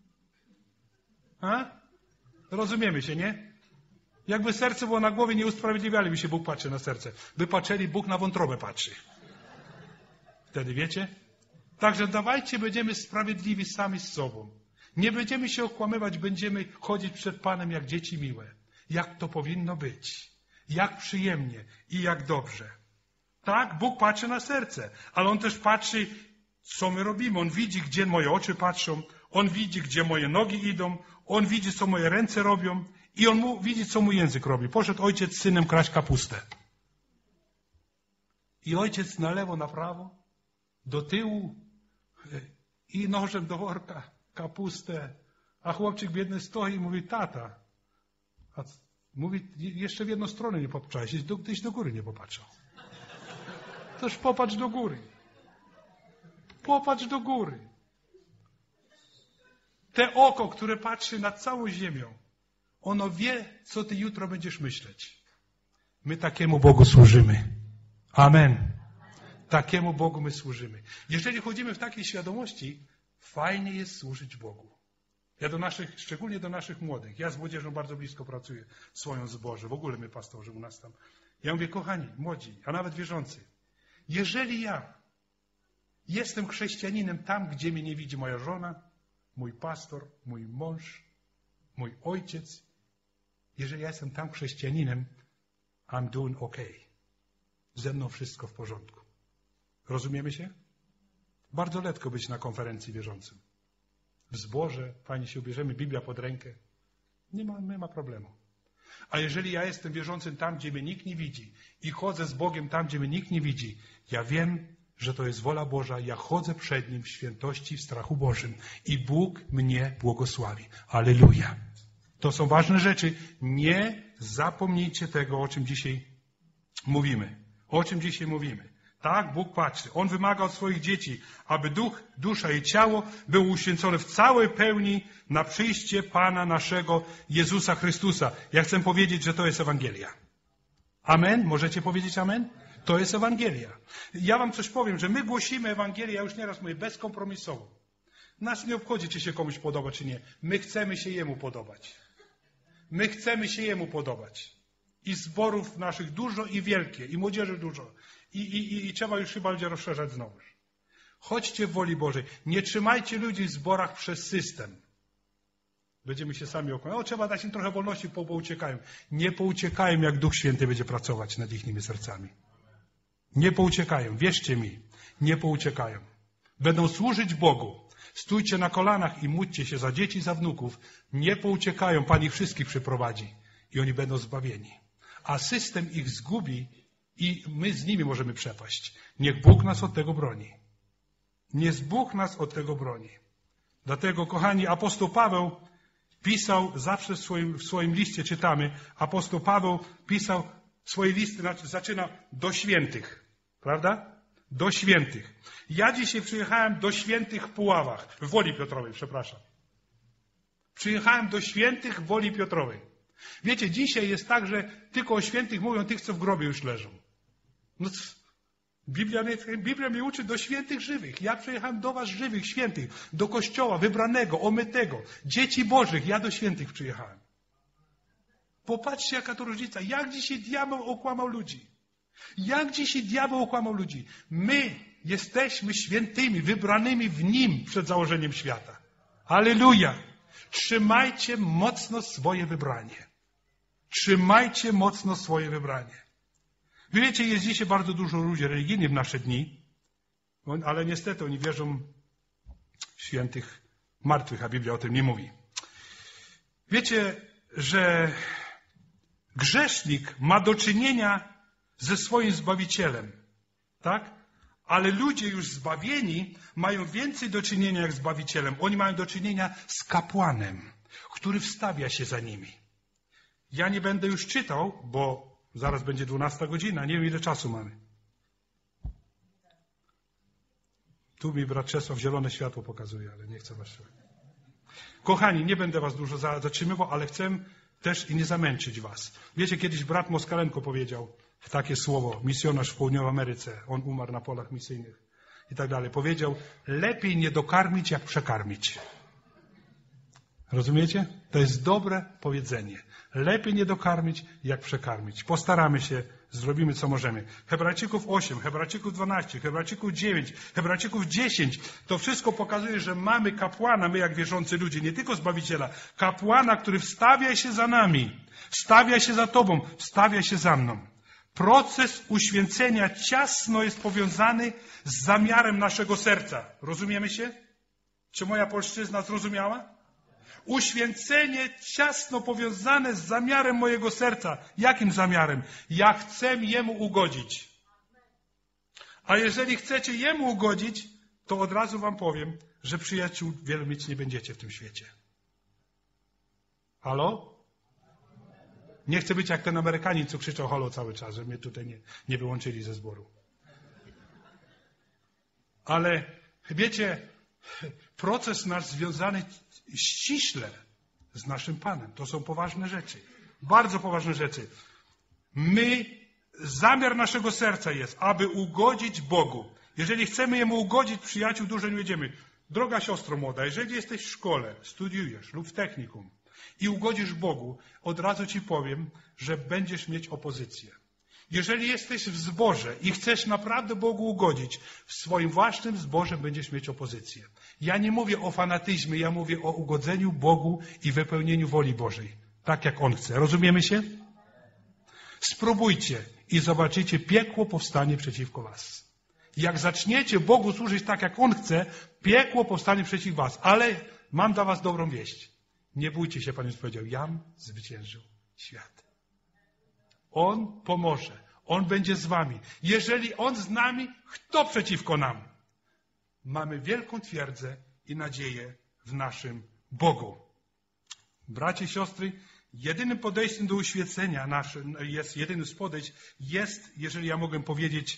A? Rozumiemy się, nie? Jakby serce było na głowie, nie usprawiedliwialiby się, Bóg patrzy na serce. By patrzyli, Bóg na wątrobę patrzy. Wtedy wiecie? Także dawajcie, będziemy sprawiedliwi sami z sobą. Nie będziemy się okłamywać, będziemy chodzić przed Panem jak dzieci miłe. Jak to powinno być. Jak przyjemnie i jak dobrze. Tak, Bóg patrzy na serce, ale On też patrzy, co my robimy. On widzi, gdzie moje oczy patrzą. On widzi, gdzie moje nogi idą. On widzi, co moje ręce robią. I On widzi, co mój język robi. Poszedł ojciec z synem kraść kapustę. I ojciec na lewo, na prawo, do tyłu i nożem do worka kapustę. A chłopczyk biedny stoi i mówi, tata. A mówi, jeszcze w jedną stronę nie popatrzałeś, tyś do góry nie popatrzał. Toż popatrz do góry. Popatrz do góry. Te oko, które patrzy nad całą ziemią, ono wie, co ty jutro będziesz myśleć. My takiemu Bogu służymy. Amen. Takiemu Bogu my służymy. Jeżeli chodzimy w takiej świadomości, fajnie jest służyć Bogu. Ja szczególnie do naszych młodych, ja z młodzieżą bardzo blisko pracuję w swoim zborze, w ogóle my pastorzy u nas tam. Ja mówię, kochani, młodzi, a nawet wierzący, jeżeli ja jestem chrześcijaninem tam, gdzie mnie nie widzi moja żona, mój pastor, mój mąż, mój ojciec, jeżeli ja jestem tam chrześcijaninem, I'm doing okay. Ze mną wszystko w porządku. Rozumiemy się? Bardzo letko być na konferencji wierzącym. W zborze, fajnie się ubierzemy, Biblia pod rękę. Nie ma problemu. A jeżeli ja jestem wierzącym tam, gdzie mnie nikt nie widzi i chodzę z Bogiem tam, gdzie mnie nikt nie widzi, ja wiem, że to jest wola Boża, ja chodzę przed Nim w świętości, w strachu Bożym i Bóg mnie błogosławi. Alleluja. To są ważne rzeczy. Nie zapomnijcie tego, o czym dzisiaj mówimy. O czym dzisiaj mówimy. Tak, Bóg patrzy. On wymaga od swoich dzieci, aby duch, dusza i ciało były uświęcone w całej pełni na przyjście Pana naszego Jezusa Chrystusa. Ja chcę powiedzieć, że to jest Ewangelia. Amen? Możecie powiedzieć amen? To jest Ewangelia. Ja wam coś powiem, że my głosimy Ewangelię, ja już nieraz mówię, bezkompromisowo. Nas nie obchodzi, czy się komuś podoba, czy nie. My chcemy się Jemu podobać. My chcemy się Jemu podobać. I zborów naszych dużo i wielkie, i młodzieży dużo. I trzeba już chyba będzie rozszerzać znowu. Chodźcie w woli Bożej. Nie trzymajcie ludzi w zborach przez system. Będziemy się sami okłamać. Trzeba dać im trochę wolności, bo uciekają. Nie pouciekają, jak Duch Święty będzie pracować nad ich sercami. Nie pouciekają. Wierzcie mi. Nie pouciekają. Będą służyć Bogu. Stójcie na kolanach i módlcie się za dzieci, za wnuków. Nie pouciekają. Pan ich wszystkich przyprowadzi. I oni będą zbawieni. A system ich zgubi i my z nimi możemy przepaść. Niech Bóg nas od tego broni. Niech Bóg nas od tego broni. Dlatego, kochani, apostoł Paweł pisał, zawsze w swoim liście czytamy, apostoł Paweł pisał swoje listy zaczyna do świętych. Prawda? Do świętych. Ja dzisiaj przyjechałem do świętych w Puławach. W Woli Piotrowej, przepraszam. Przyjechałem do świętych w Woli Piotrowej. Wiecie, dzisiaj jest tak, że tylko o świętych mówią tych, co w grobie już leżą. No, Biblia mnie uczy do świętych żywych. Ja przyjechałem do was żywych, świętych. Do kościoła, wybranego, omytego. Dzieci Bożych. Ja do świętych przyjechałem. Popatrzcie, jaka to różnica. Jak dzisiaj diabeł okłamał ludzi. Jak dzisiaj diabeł okłamał ludzi. My jesteśmy świętymi, wybranymi w Nim przed założeniem świata. Alleluja. Trzymajcie mocno swoje wybranie. Trzymajcie mocno swoje wybranie. Wy wiecie, jest dzisiaj bardzo dużo ludzi religijnych w nasze dni, ale niestety oni wierzą w świętych martwych, a Biblia o tym nie mówi. Wiecie, że grzesznik ma do czynienia ze swoim Zbawicielem, tak? Ale ludzie już zbawieni mają więcej do czynienia jak z Zbawicielem. Oni mają do czynienia z kapłanem, który wstawia się za nimi. Ja nie będę już czytał, bo zaraz będzie 12 godzina. Nie wiem, ile czasu mamy. Tu mi brat Czesław zielone światło pokazuje, ale nie chcę was... Kochani, nie będę was dużo zatrzymywał, ale chcę też i nie zamęczyć was. Wiecie, kiedyś brat Moskalenko powiedział takie słowo, misjonarz w Południowej Ameryce. On umarł na polach misyjnych i tak dalej. Powiedział, lepiej nie dokarmić, jak przekarmić. Rozumiecie? To jest dobre powiedzenie. Lepiej nie dokarmić, jak przekarmić. Postaramy się, zrobimy co możemy. Hebrajczyków 8, Hebrajczyków 12, Hebrajczyków 9, Hebrajczyków 10. To wszystko pokazuje, że mamy kapłana, my jak wierzący ludzie, nie tylko Zbawiciela. Kapłana, który wstawia się za nami. Wstawia się za tobą, wstawia się za mną. Proces uświęcenia ciasno jest powiązany z zamiarem naszego serca. Rozumiemy się? Czy moja polszczyzna zrozumiała? Uświęcenie ciasno powiązane z zamiarem mojego serca. Jakim zamiarem? Ja chcę Jemu ugodzić. A jeżeli chcecie Jemu ugodzić, to od razu wam powiem, że przyjaciół wielu mieć nie będziecie w tym świecie. Halo? Nie chcę być jak ten Amerykanin, co krzyczał halo cały czas, że mnie tutaj nie wyłączyli ze zboru. Ale wiecie, proces nasz związany ściśle z naszym Panem. To są poważne rzeczy. Bardzo poważne rzeczy. Zamiar naszego serca jest, aby ugodzić Bogu. Jeżeli chcemy Jemu ugodzić, przyjaciół, dużo nie będziemy. Droga siostro młoda, jeżeli jesteś w szkole, studiujesz lub w technikum i ugodzisz Bogu, od razu ci powiem, że będziesz mieć opozycję. Jeżeli jesteś w zborze i chcesz naprawdę Bogu ugodzić, w swoim własnym zborze będziesz mieć opozycję. Ja nie mówię o fanatyzmie, ja mówię o ugodzeniu Bogu i wypełnieniu woli Bożej. Tak jak On chce. Rozumiemy się? Spróbujcie i zobaczycie, piekło powstanie przeciwko was. Jak zaczniecie Bogu służyć tak, jak On chce, piekło powstanie przeciw was. Ale mam dla was dobrą wieść. Nie bójcie się, Pan Jezus powiedział, jam zwyciężył świat. On pomoże. On będzie z wami. Jeżeli On z nami, kto przeciwko nam? Mamy wielką twierdzę i nadzieję w naszym Bogu. Bracia i siostry, jedynym podejściem do uświecenia jedynym z podejść jest, jeżeli ja mogę powiedzieć,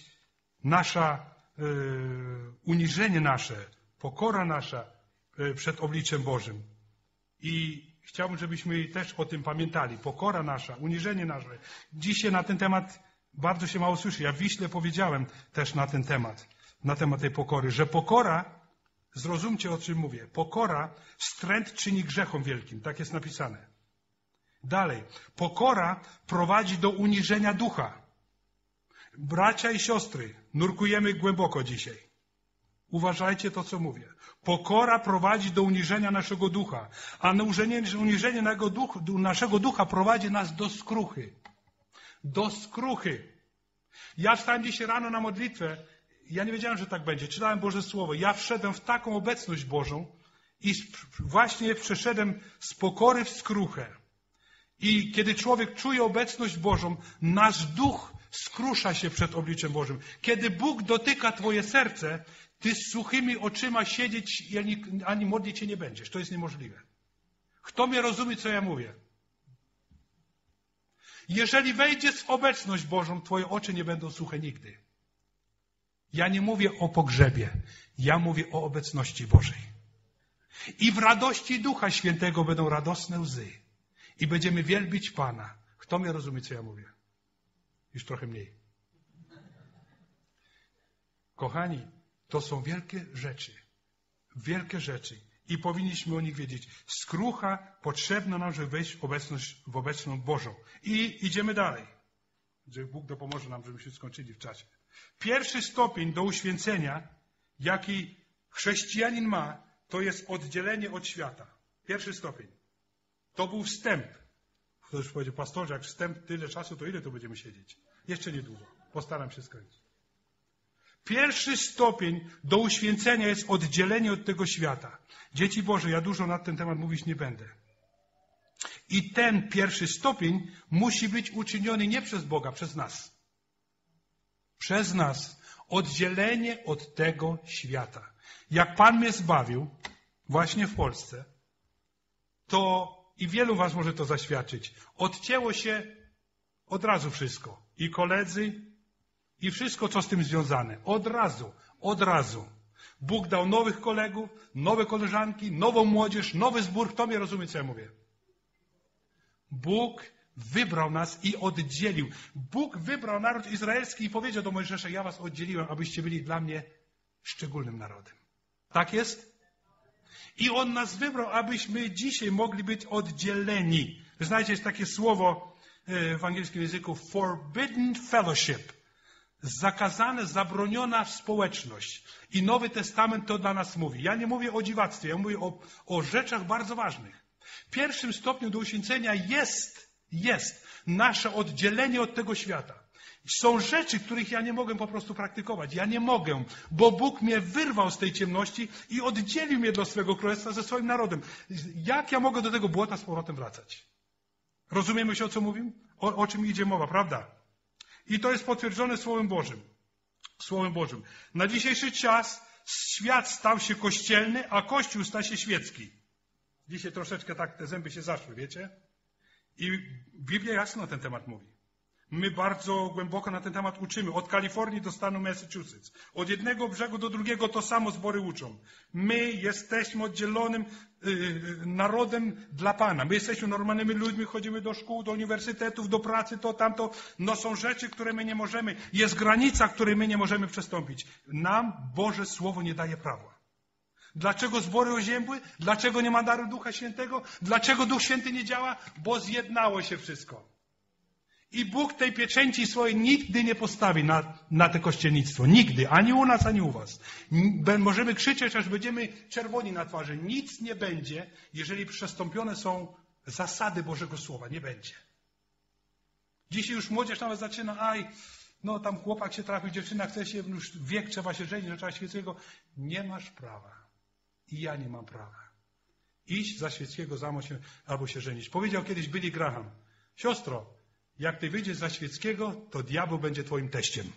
uniżenie nasze, pokora nasza przed obliczem Bożym. I chciałbym, żebyśmy też o tym pamiętali. Pokora nasza, uniżenie nasze. Dzisiaj na ten temat bardzo się mało słyszy. Ja w Wiśle powiedziałem też na temat tej pokory, że pokora, zrozumcie o czym mówię, pokora wstręt czyni grzechom wielkim. Tak jest napisane. Dalej. Pokora prowadzi do uniżenia ducha. Bracia i siostry, nurkujemy głęboko dzisiaj. Uważajcie to, co mówię. Pokora prowadzi do uniżenia naszego ducha, a uniżenie naszego ducha prowadzi nas do skruchy. Do skruchy. Ja wstałem dzisiaj rano na modlitwę, ja nie wiedziałem, że tak będzie. Czytałem Boże Słowo. Ja wszedłem w taką obecność Bożą i właśnie przeszedłem z pokory w skruchę. I kiedy człowiek czuje obecność Bożą, nasz duch skrusza się przed obliczem Bożym. Kiedy Bóg dotyka twoje serce, ty z suchymi oczyma siedzieć i ani modlić się nie będziesz. To jest niemożliwe. Kto mnie rozumie, co ja mówię? Jeżeli wejdziesz w obecność Bożą, twoje oczy nie będą suche nigdy. Ja nie mówię o pogrzebie, ja mówię o obecności Bożej. I w radości Ducha Świętego będą radosne łzy. I będziemy wielbić Pana. Kto mnie rozumie, co ja mówię? Już trochę mniej. Kochani, to są wielkie rzeczy. Wielkie rzeczy. I powinniśmy o nich wiedzieć. Skrucha potrzebna nam, żeby wejść w obecność Bożą. I idziemy dalej. Że Bóg dopomoże nam, żebyśmy skończyli w czasie. Pierwszy stopień do uświęcenia, jaki chrześcijanin ma, to jest oddzielenie od świata. Pierwszy stopień. To był wstęp. Ktoś powiedział, pastorze, jak wstęp tyle czasu, to ile tu będziemy siedzieć? Jeszcze niedługo. Postaram się skończyć. Pierwszy stopień do uświęcenia jest oddzielenie od tego świata. Dzieci Boże, ja dużo na ten temat mówić nie będę. I ten pierwszy stopień musi być uczyniony nie przez Boga, przez nas. Przez nas. Oddzielenie od tego świata. Jak Pan mnie zbawił, właśnie w Polsce, to i wielu was może to zaświadczyć, odcięło się od razu wszystko. I koledzy, i wszystko, co z tym związane. Od razu. Bóg dał nowych kolegów, nowe koleżanki, nową młodzież, nowy zbór. Kto mnie rozumie, co ja mówię? Bóg wybrał nas i oddzielił. Bóg wybrał naród izraelski i powiedział do Mojżesza, ja was oddzieliłem, abyście byli dla mnie szczególnym narodem. Tak jest? I On nas wybrał, abyśmy dzisiaj mogli być oddzieleni. Wy znacie, jest takie słowo w angielskim języku forbidden fellowship. Zakazane, zabroniona społeczność. I Nowy Testament to dla nas mówi. Ja nie mówię o dziwactwie, ja mówię o rzeczach bardzo ważnych. W pierwszym stopniu do uświęcenia jest nasze oddzielenie od tego świata. Są rzeczy, których ja nie mogę po prostu praktykować. Ja nie mogę, bo Bóg mnie wyrwał z tej ciemności i oddzielił mnie do swego królestwa ze swoim narodem. Jak ja mogę do tego błota z powrotem wracać? Rozumiemy się, o co mówimy? O czym idzie mowa, prawda? I to jest potwierdzone Słowem Bożym. Słowem Bożym. Na dzisiejszy czas świat stał się kościelny, a Kościół stał się świecki. Dzisiaj troszeczkę tak te zęby się zaszły, wiecie? I Biblia jasno na ten temat mówi. My bardzo głęboko na ten temat uczymy. Od Kalifornii do stanu Massachusetts. Od jednego brzegu do drugiego to samo zbory uczą. My jesteśmy oddzielonym narodem dla Pana. My jesteśmy normalnymi ludźmi, chodzimy do szkół, do uniwersytetów, do pracy, to, tamto. No są rzeczy, które my nie możemy. Jest granica, której my nie możemy przestąpić. Nam Boże Słowo nie daje prawa. Dlaczego zbory oziębły? Dlaczego nie ma daru Ducha Świętego? Dlaczego Duch Święty nie działa? Bo zjednało się wszystko. I Bóg tej pieczęci swojej nigdy nie postawi na to kościelnictwo. Nigdy. Ani u nas, ani u was. Możemy krzyczeć, aż będziemy czerwoni na twarzy. Nic nie będzie, jeżeli przestąpione są zasady Bożego Słowa. Nie będzie. Dzisiaj już młodzież nawet zaczyna, no tam chłopak się trafił, dziewczyna chce się, już wiek trzeba się żenić, że trzeba świeckiego. Nie masz prawa. I ja nie mam prawa. Iść za świeckiego albo się żenić. Powiedział kiedyś Billy Graham. Siostro, jak ty wyjdziesz za świeckiego, to diabeł będzie twoim teściem.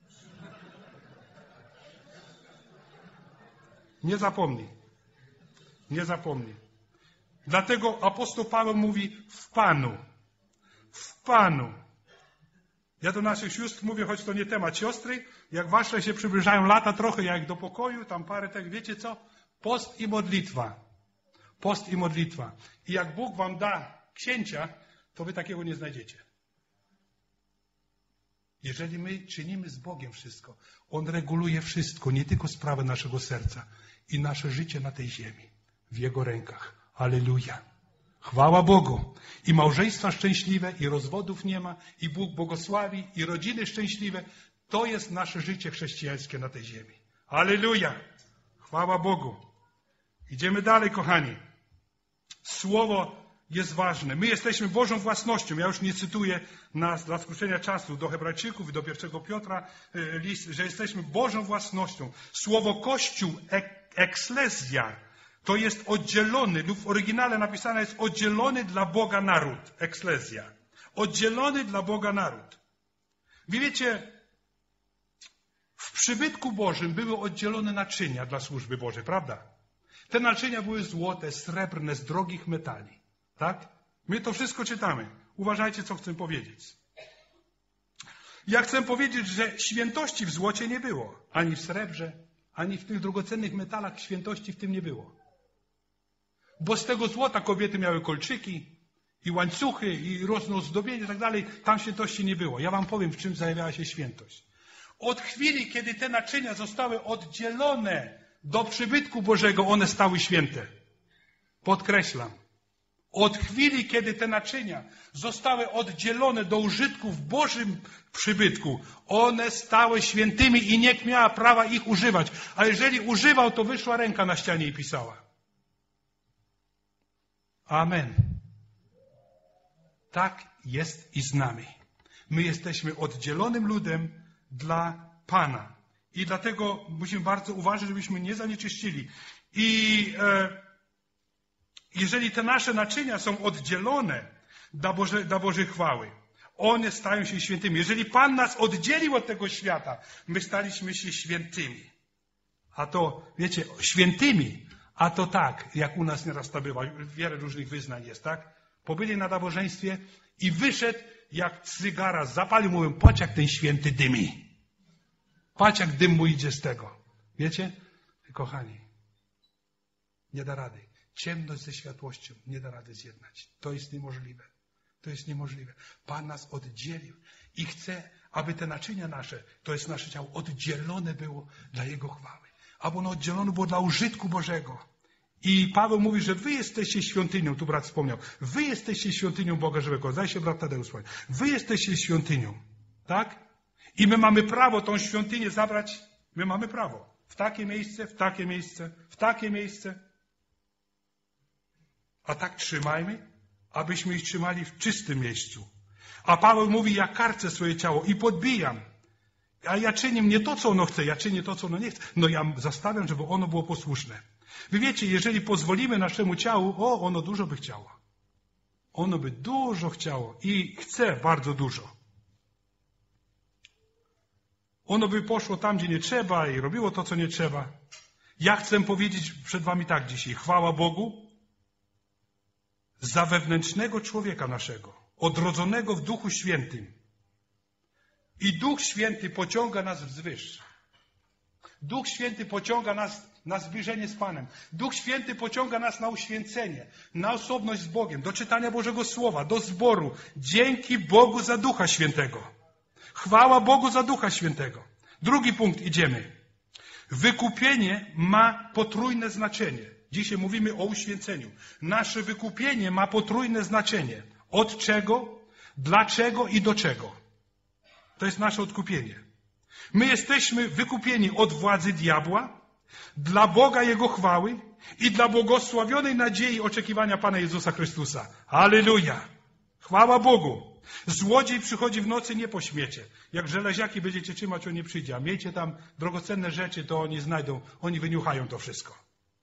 Nie zapomnij. Nie zapomnij. Dlatego apostoł Paweł mówi w Panu. W Panu. Ja do naszych sióstr mówię, choć to nie temat siostry, jak wasze się przybliżają lata trochę, jak do pokoju, tam parę tak, wiecie co? Post i modlitwa. Post i modlitwa. I jak Bóg wam da księcia, to wy takiego nie znajdziecie. Jeżeli my czynimy z Bogiem wszystko, On reguluje wszystko, nie tylko sprawę naszego serca i nasze życie na tej ziemi, w Jego rękach. Alleluja. Chwała Bogu. I małżeństwa szczęśliwe, i rozwodów nie ma, i Bóg błogosławi, i rodziny szczęśliwe. To jest nasze życie chrześcijańskie na tej ziemi. Alleluja. Chwała Bogu. Idziemy dalej, kochani. Słowo jest ważne. My jesteśmy Bożą własnością. Ja już nie cytuję dla skrócenia czasu do Hebrajczyków i do 1 Piotra list, że jesteśmy Bożą własnością. Słowo Kościół, ekslezja, to jest oddzielony, lub w oryginale napisane jest oddzielony dla Boga naród. Ekslezja. Oddzielony dla Boga naród. Wy wiecie, w przybytku Bożym były oddzielone naczynia dla służby Bożej, prawda? Te naczynia były złote, srebrne, z drogich metali. Tak? My to wszystko czytamy. Uważajcie, co chcę powiedzieć. Ja chcę powiedzieć, że świętości w złocie nie było. Ani w srebrze, ani w tych drogocennych metalach świętości w tym nie było. Bo z tego złota kobiety miały kolczyki i łańcuchy i różne ozdobienie i tak dalej. Tam świętości nie było. Ja wam powiem, w czym zajawiała się świętość. Od chwili, kiedy te naczynia zostały oddzielone do przybytku Bożego, one stały święte. Podkreślam. Od chwili, kiedy te naczynia zostały oddzielone do użytku w Bożym przybytku, one stały świętymi i nikt miał prawa ich używać. A jeżeli używał, to wyszła ręka na ścianie i pisała. Amen. Tak jest i z nami. My jesteśmy oddzielonym ludem dla Pana. I dlatego musimy bardzo uważać, żebyśmy nie zanieczyścili. I jeżeli te nasze naczynia są oddzielone dla Bożej chwały, one stają się świętymi. Jeżeli Pan nas oddzielił od tego świata, my staliśmy się świętymi. A to, wiecie, świętymi, a to tak, jak u nas nieraz to bywa, wiele różnych wyznań jest, tak? Pobyli na nabożeństwie i wyszedł, jak cygara zapalił, mówią, patrz jak ten święty dymi. Patrz jak dym mu idzie z tego. Wiecie? Kochani, nie da rady. Ciemność ze światłością nie da rady zjednać. To jest niemożliwe. To jest niemożliwe. Pan nas oddzielił i chce, aby te naczynia nasze, to jest nasze ciało, oddzielone było dla Jego chwały. Aby ono oddzielone było dla użytku Bożego. I Paweł mówi, że wy jesteście świątynią, tu brat wspomniał, wy jesteście świątynią Boga żywego. Zdaje się brat Tadeusz wspomniał. Wy jesteście świątynią. Tak? I my mamy prawo tą świątynię zabrać. My mamy prawo. W takie miejsce, w takie miejsce, w takie miejsce. A tak trzymajmy, abyśmy ich trzymali w czystym miejscu. A Paweł mówi, ja karcę swoje ciało i podbijam. A ja czynię nie to, co ono chce, ja czynię to, co ono nie chce. No ja zastawiam, żeby ono było posłuszne. Wy wiecie, jeżeli pozwolimy naszemu ciału, ono dużo by chciało. Ono by dużo chciało i chce bardzo dużo. Ono by poszło tam, gdzie nie trzeba i robiło to, co nie trzeba. Ja chcę powiedzieć przed wami tak dzisiaj. Chwała Bogu za wewnętrznego człowieka naszego, odrodzonego w Duchu Świętym. I Duch Święty pociąga nas wzwyż. Duch Święty pociąga nas na zbliżenie z Panem. Duch Święty pociąga nas na uświęcenie, na osobność z Bogiem, do czytania Bożego Słowa, do zboru. Dzięki Bogu za Ducha Świętego. Chwała Bogu za Ducha Świętego. Drugi punkt, idziemy. Wykupienie ma potrójne znaczenie. Dzisiaj mówimy o uświęceniu. Nasze wykupienie ma potrójne znaczenie. Od czego, dlaczego i do czego. To jest nasze odkupienie. My jesteśmy wykupieni od władzy diabła, dla Boga Jego chwały i dla błogosławionej nadziei oczekiwania Pana Jezusa Chrystusa. Halleluja! Chwała Bogu! Złodziej przychodzi w nocy nie po śmiecie. Jak żeleziaki będziecie trzymać, on nie przyjdzie. A miejcie tam drogocenne rzeczy, to oni znajdą, oni wyniuchają to wszystko.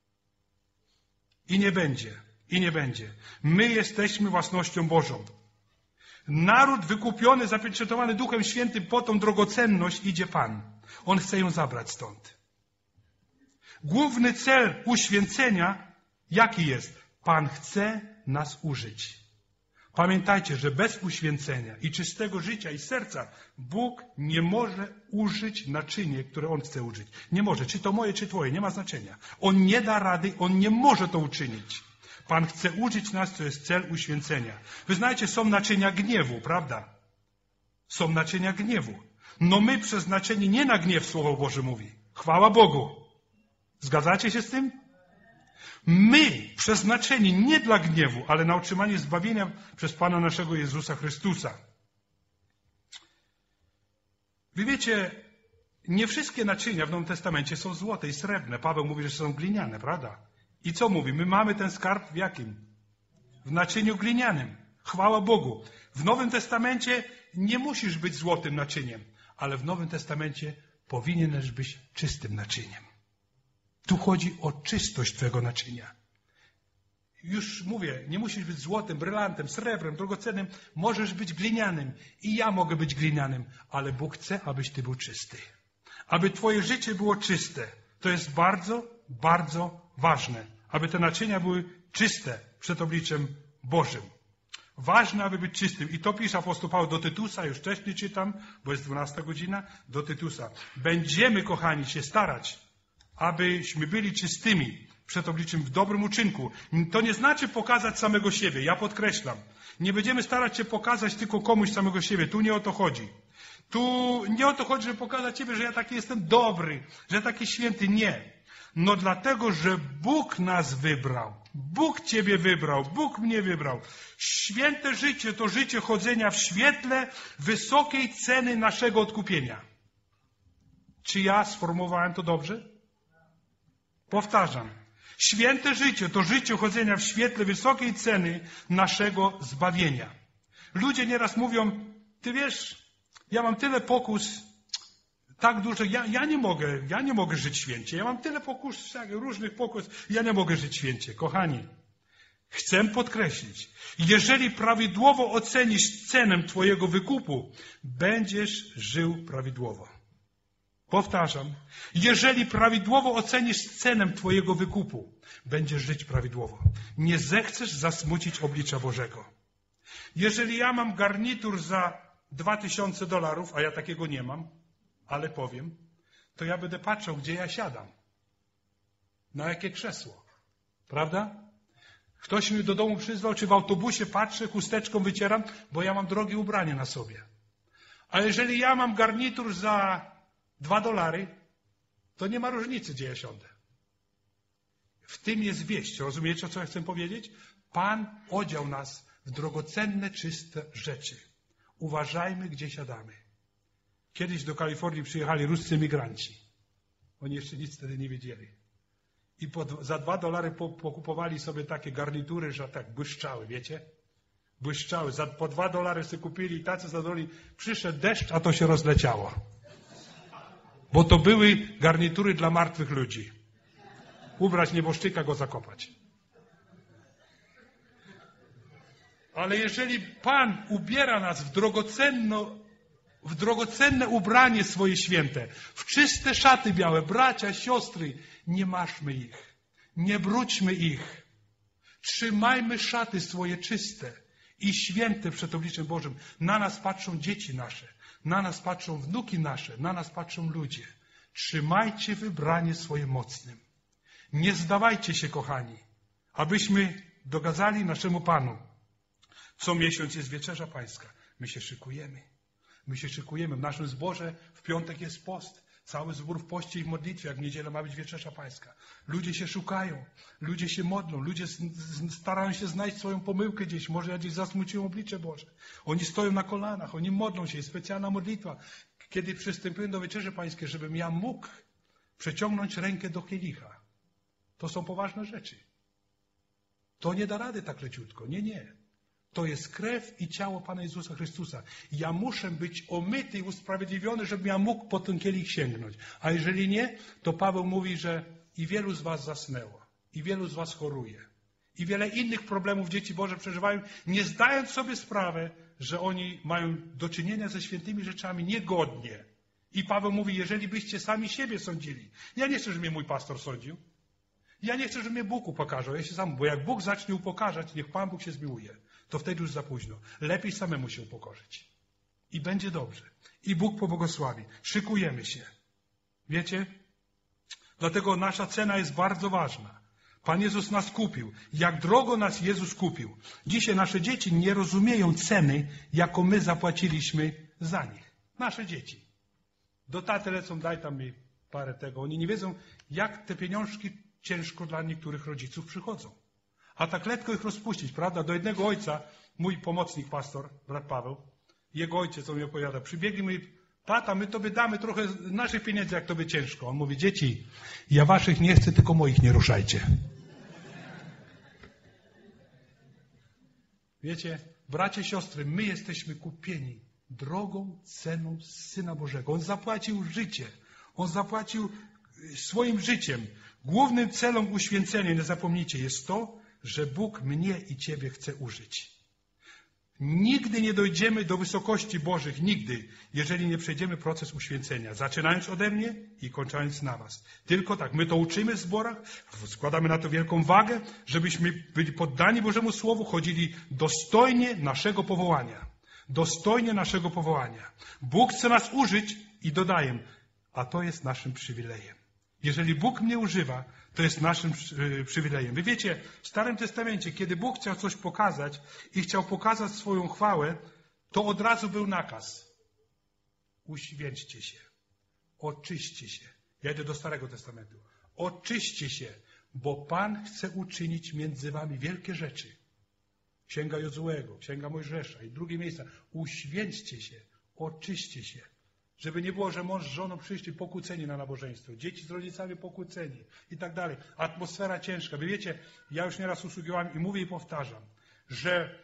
I nie będzie. I nie będzie. My jesteśmy własnością Bożą. Naród wykupiony, zapieczętowany Duchem Świętym, po tą drogocenność idzie Pan. On chce ją zabrać stąd. Główny cel uświęcenia, jaki jest? Pan chce nas użyć. Pamiętajcie, że bez uświęcenia i czystego życia i serca Bóg nie może użyć naczynie, które On chce użyć. Nie może. Czy to moje, czy twoje. Nie ma znaczenia. On nie da rady, On nie może to uczynić. Pan chce użyć nas, to jest cel uświęcenia. Wy znacie, są naczynia gniewu, prawda? Są naczynia gniewu. No my przeznaczeni nie na gniew, Słowo Boże mówi. Chwała Bogu. Zgadzacie się z tym? My przeznaczeni nie dla gniewu, ale na otrzymanie zbawienia przez Pana naszego Jezusa Chrystusa. Wy wiecie, nie wszystkie naczynia w Nowym Testamencie są złote i srebrne. Paweł mówi, że są gliniane, prawda? I co mówi? My mamy ten skarb w jakim? W naczyniu glinianym. Chwała Bogu. W Nowym Testamencie nie musisz być złotym naczyniem, ale w Nowym Testamencie powinieneś być czystym naczyniem. Tu chodzi o czystość twojego naczynia. Już mówię, nie musisz być złotym, brylantem, srebrem, drogocennym. Możesz być glinianym. I ja mogę być glinianym. Ale Bóg chce, abyś ty był czysty. Aby twoje życie było czyste. To jest bardzo, bardzo ważne. Aby te naczynia były czyste przed obliczem Bożym. Ważne, aby być czystym. I to pisze apostoł Paweł do Tytusa, już wcześniej czytam, bo jest 12 godzina, do Tytusa. Będziemy, kochani, się starać, abyśmy byli czystymi przed obliczem w dobrym uczynku. To nie znaczy pokazać samego siebie, ja podkreślam. Nie będziemy starać się pokazać tylko komuś samego siebie, tu nie o to chodzi. Tu nie o to chodzi, żeby pokazać Ciebie, że ja taki jestem dobry, że ja taki święty. Nie. No dlatego, że Bóg nas wybrał. Bóg Ciebie wybrał. Bóg mnie wybrał. Święte życie to życie chodzenia w świetle wysokiej ceny naszego odkupienia. Czy ja sformułowałem to dobrze? Powtarzam. Święte życie to życie chodzenia w świetle wysokiej ceny naszego zbawienia. Ludzie nieraz mówią, ty wiesz, ja mam tyle pokus, tak dużo, ja nie mogę żyć święcie. Ja mam tyle pokus, różnych pokus, ja nie mogę żyć święcie. Kochani, chcę podkreślić, jeżeli prawidłowo ocenisz cenę Twojego wykupu, będziesz żył prawidłowo. Powtarzam, jeżeli prawidłowo ocenisz cenę Twojego wykupu, będziesz żyć prawidłowo. Nie zechcesz zasmucić oblicza Bożego. Jeżeli ja mam garnitur za $2000, a ja takiego nie mam, ale powiem, to ja będę patrzył, gdzie ja siadam. Na jakie krzesło. Prawda? Ktoś mi do domu przyzwał, czy w autobusie patrzę, chusteczką wycieram, bo ja mam drogie ubranie na sobie. A jeżeli ja mam garnitur za $2, to nie ma różnicy, gdzie ja siądę. W tym jest wieść. Rozumiecie, co ja chcę powiedzieć? Pan odział nas w drogocenne, czyste rzeczy. Uważajmy, gdzie siadamy. Kiedyś do Kalifornii przyjechali ruscy migranci. Oni jeszcze nic wtedy nie wiedzieli. I za $2 pokupowali sobie takie garnitury, że tak błyszczały, wiecie? Błyszczały. Po $2 sobie kupili i tacy zadowoleni. Przyszedł deszcz, a to się rozleciało. Bo to były garnitury dla martwych ludzi. Ubrać nieboszczyka, go zakopać. Ale jeżeli Pan ubiera nas w drogocenne ubranie swoje święte, w czyste szaty białe, bracia, siostry, nie maszmy ich, nie brudźmy ich. Trzymajmy szaty swoje czyste i święte przed obliczem Bożym. Na nas patrzą dzieci nasze, na nas patrzą wnuki nasze, na nas patrzą ludzie. Trzymajcie wybranie swoje mocnym. Nie zdawajcie się, kochani, abyśmy dogadzali naszemu Panu. Co miesiąc jest Wieczerza Pańska. My się szykujemy. My się szykujemy. W naszym zborze w piątek jest post. Cały zbór w poście i w modlitwie, jak w niedzielę ma być Wieczerza Pańska. Ludzie się szukają. Ludzie się modlą. Ludzie starają się znaleźć swoją pomyłkę gdzieś. Może ja gdzieś zasmuciłem oblicze Boże. Oni stoją na kolanach. Oni modlą się. Jest specjalna modlitwa. Kiedy przystępuję do Wieczerzy Pańskiej, żebym ja mógł przeciągnąć rękę do kielicha. To są poważne rzeczy. To nie da rady tak leciutko. Nie, nie. To jest krew i ciało Pana Jezusa Chrystusa. Ja muszę być omyty i usprawiedliwiony, żebym ja mógł po ten kielich sięgnąć. A jeżeli nie, to Paweł mówi, że i wielu z was zasnęło. I wielu z was choruje. I wiele innych problemów dzieci Boże przeżywają, nie zdając sobie sprawy, że oni mają do czynienia ze świętymi rzeczami niegodnie. I Paweł mówi, jeżeli byście sami siebie sądzili. Ja nie chcę, żeby mnie mój pastor sądził. Ja nie chcę, żeby mnie Bóg upokarzał. Ja się sam, bo jak Bóg zacznie upokarzać, niech Pan Bóg się zmiłuje. To wtedy już za późno. Lepiej samemu się upokorzyć. I będzie dobrze. I Bóg pobłogosławi. Szykujemy się. Wiecie? Dlatego nasza cena jest bardzo ważna. Pan Jezus nas kupił. Jak drogo nas Jezus kupił. Dzisiaj nasze dzieci nie rozumieją ceny, jaką my zapłaciliśmy za nich. Nasze dzieci. Do taty lecą, daj tam mi parę tego. Oni nie wiedzą, jak te pieniążki ciężko dla niektórych rodziców przychodzą. A tak lekko ich rozpuścić, prawda? Do jednego ojca, mój pomocnik pastor, brat Paweł, jego ojciec, on mi opowiada, przybiegli i mówi, tata, my tobie damy trochę naszych pieniędzy, jak tobie ciężko. On mówi, dzieci, ja waszych nie chcę, tylko moich nie ruszajcie. Wiecie, bracia, siostry, my jesteśmy kupieni drogą ceną Syna Bożego. On zapłacił życie. On zapłacił swoim życiem. Głównym celem uświęcenia, nie zapomnijcie, jest to, że Bóg mnie i ciebie chce użyć. Nigdy nie dojdziemy do wysokości Bożych, nigdy, jeżeli nie przejdziemy proces uświęcenia. Zaczynając ode mnie i kończąc na was. Tylko tak, my to uczymy w zborach, składamy na to wielką wagę, żebyśmy byli poddani Bożemu Słowu, chodzili dostojnie naszego powołania. Dostojnie naszego powołania. Bóg chce nas użyć i dodaję, a to jest naszym przywilejem. Jeżeli Bóg mnie używa, to jest naszym przywilejem. Wy wiecie, w Starym Testamencie, kiedy Bóg chciał coś pokazać i chciał pokazać swoją chwałę, to od razu był nakaz. Uświęćcie się. Oczyście się. Ja idę do Starego Testamentu. Oczyście się, bo Pan chce uczynić między wami wielkie rzeczy. Księga Jozuego, Księga Mojżesza i drugie miejsca. Uświęćcie się, oczyście się. Żeby nie było, że mąż z żoną przyszli pokłóceni na nabożeństwo, dzieci z rodzicami pokłóceni i tak dalej. Atmosfera ciężka. Wy wiecie, ja już nieraz usługiwałem i mówię i powtarzam, że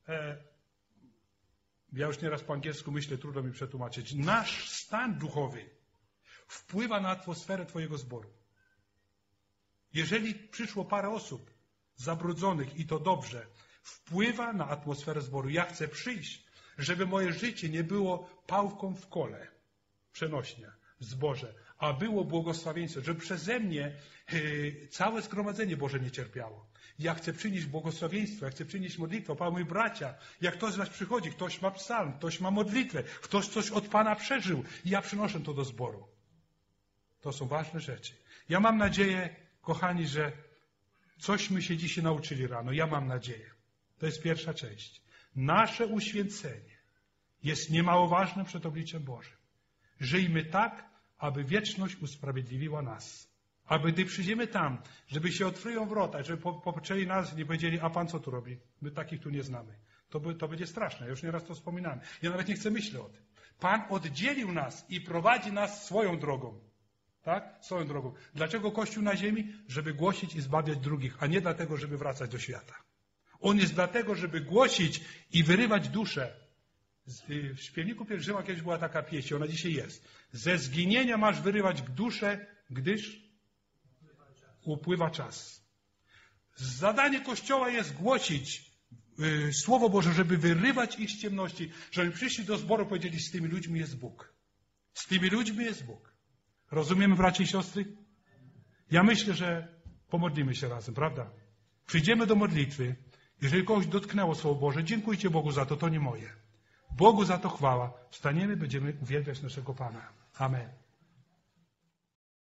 ja już nieraz po angielsku myślę, trudno mi przetłumaczyć. Nasz stan duchowy wpływa na atmosferę twojego zboru. Jeżeli przyszło parę osób zabrudzonych i to dobrze, wpływa na atmosferę zboru. Ja chcę przyjść, żeby moje życie nie było pałką w kole, przenośnia, w zborze, a było błogosławieństwo, żeby przeze mnie całe zgromadzenie Boże nie cierpiało. Ja chcę przynieść błogosławieństwo, ja chcę przynieść modlitwę. Pan, mój bracia, jak ktoś z nas przychodzi, ktoś ma psalm, ktoś ma modlitwę, ktoś coś od Pana przeżył i ja przynoszę to do zboru. To są ważne rzeczy. Ja mam nadzieję, kochani, że cośmy się dzisiaj nauczyli rano. Ja mam nadzieję. To jest pierwsza część. Nasze uświęcenie jest niemało ważne przed obliczem Bożym. Żyjmy tak, aby wieczność usprawiedliwiła nas. Aby gdy przyjdziemy tam, żeby się otwryją wrota, żeby popatrzyli nas i nie powiedzieli, a Pan co tu robi? My takich tu nie znamy. To będzie straszne. Ja już nieraz to wspominałem. Ja nawet nie chcę myśleć o tym. Pan oddzielił nas i prowadzi nas swoją drogą. Tak? Swoją drogą. Dlaczego Kościół na ziemi? Żeby głosić i zbawiać drugich, a nie dlatego, żeby wracać do świata. On jest dlatego, żeby głosić i wyrywać duszę. W śpiewniku Pielgrzyma kiedyś była taka pieśń, ona dzisiaj jest. Ze zginienia masz wyrywać duszę, gdyż upływa czas. Zadanie Kościoła jest głosić Słowo Boże, żeby wyrywać ich z ciemności, żeby przyszli do zboru i powiedzieli, z tymi ludźmi jest Bóg. Z tymi ludźmi jest Bóg. Rozumiemy, bracia i siostry? Ja myślę, że pomodlimy się razem, prawda? Przyjdziemy do modlitwy. Jeżeli kogoś dotknęło Słowo Boże, dziękujcie Bogu za to, to nie moje. Bogu za to chwała. Wstaniemy, będziemy uwielbiać naszego Pana. Amen.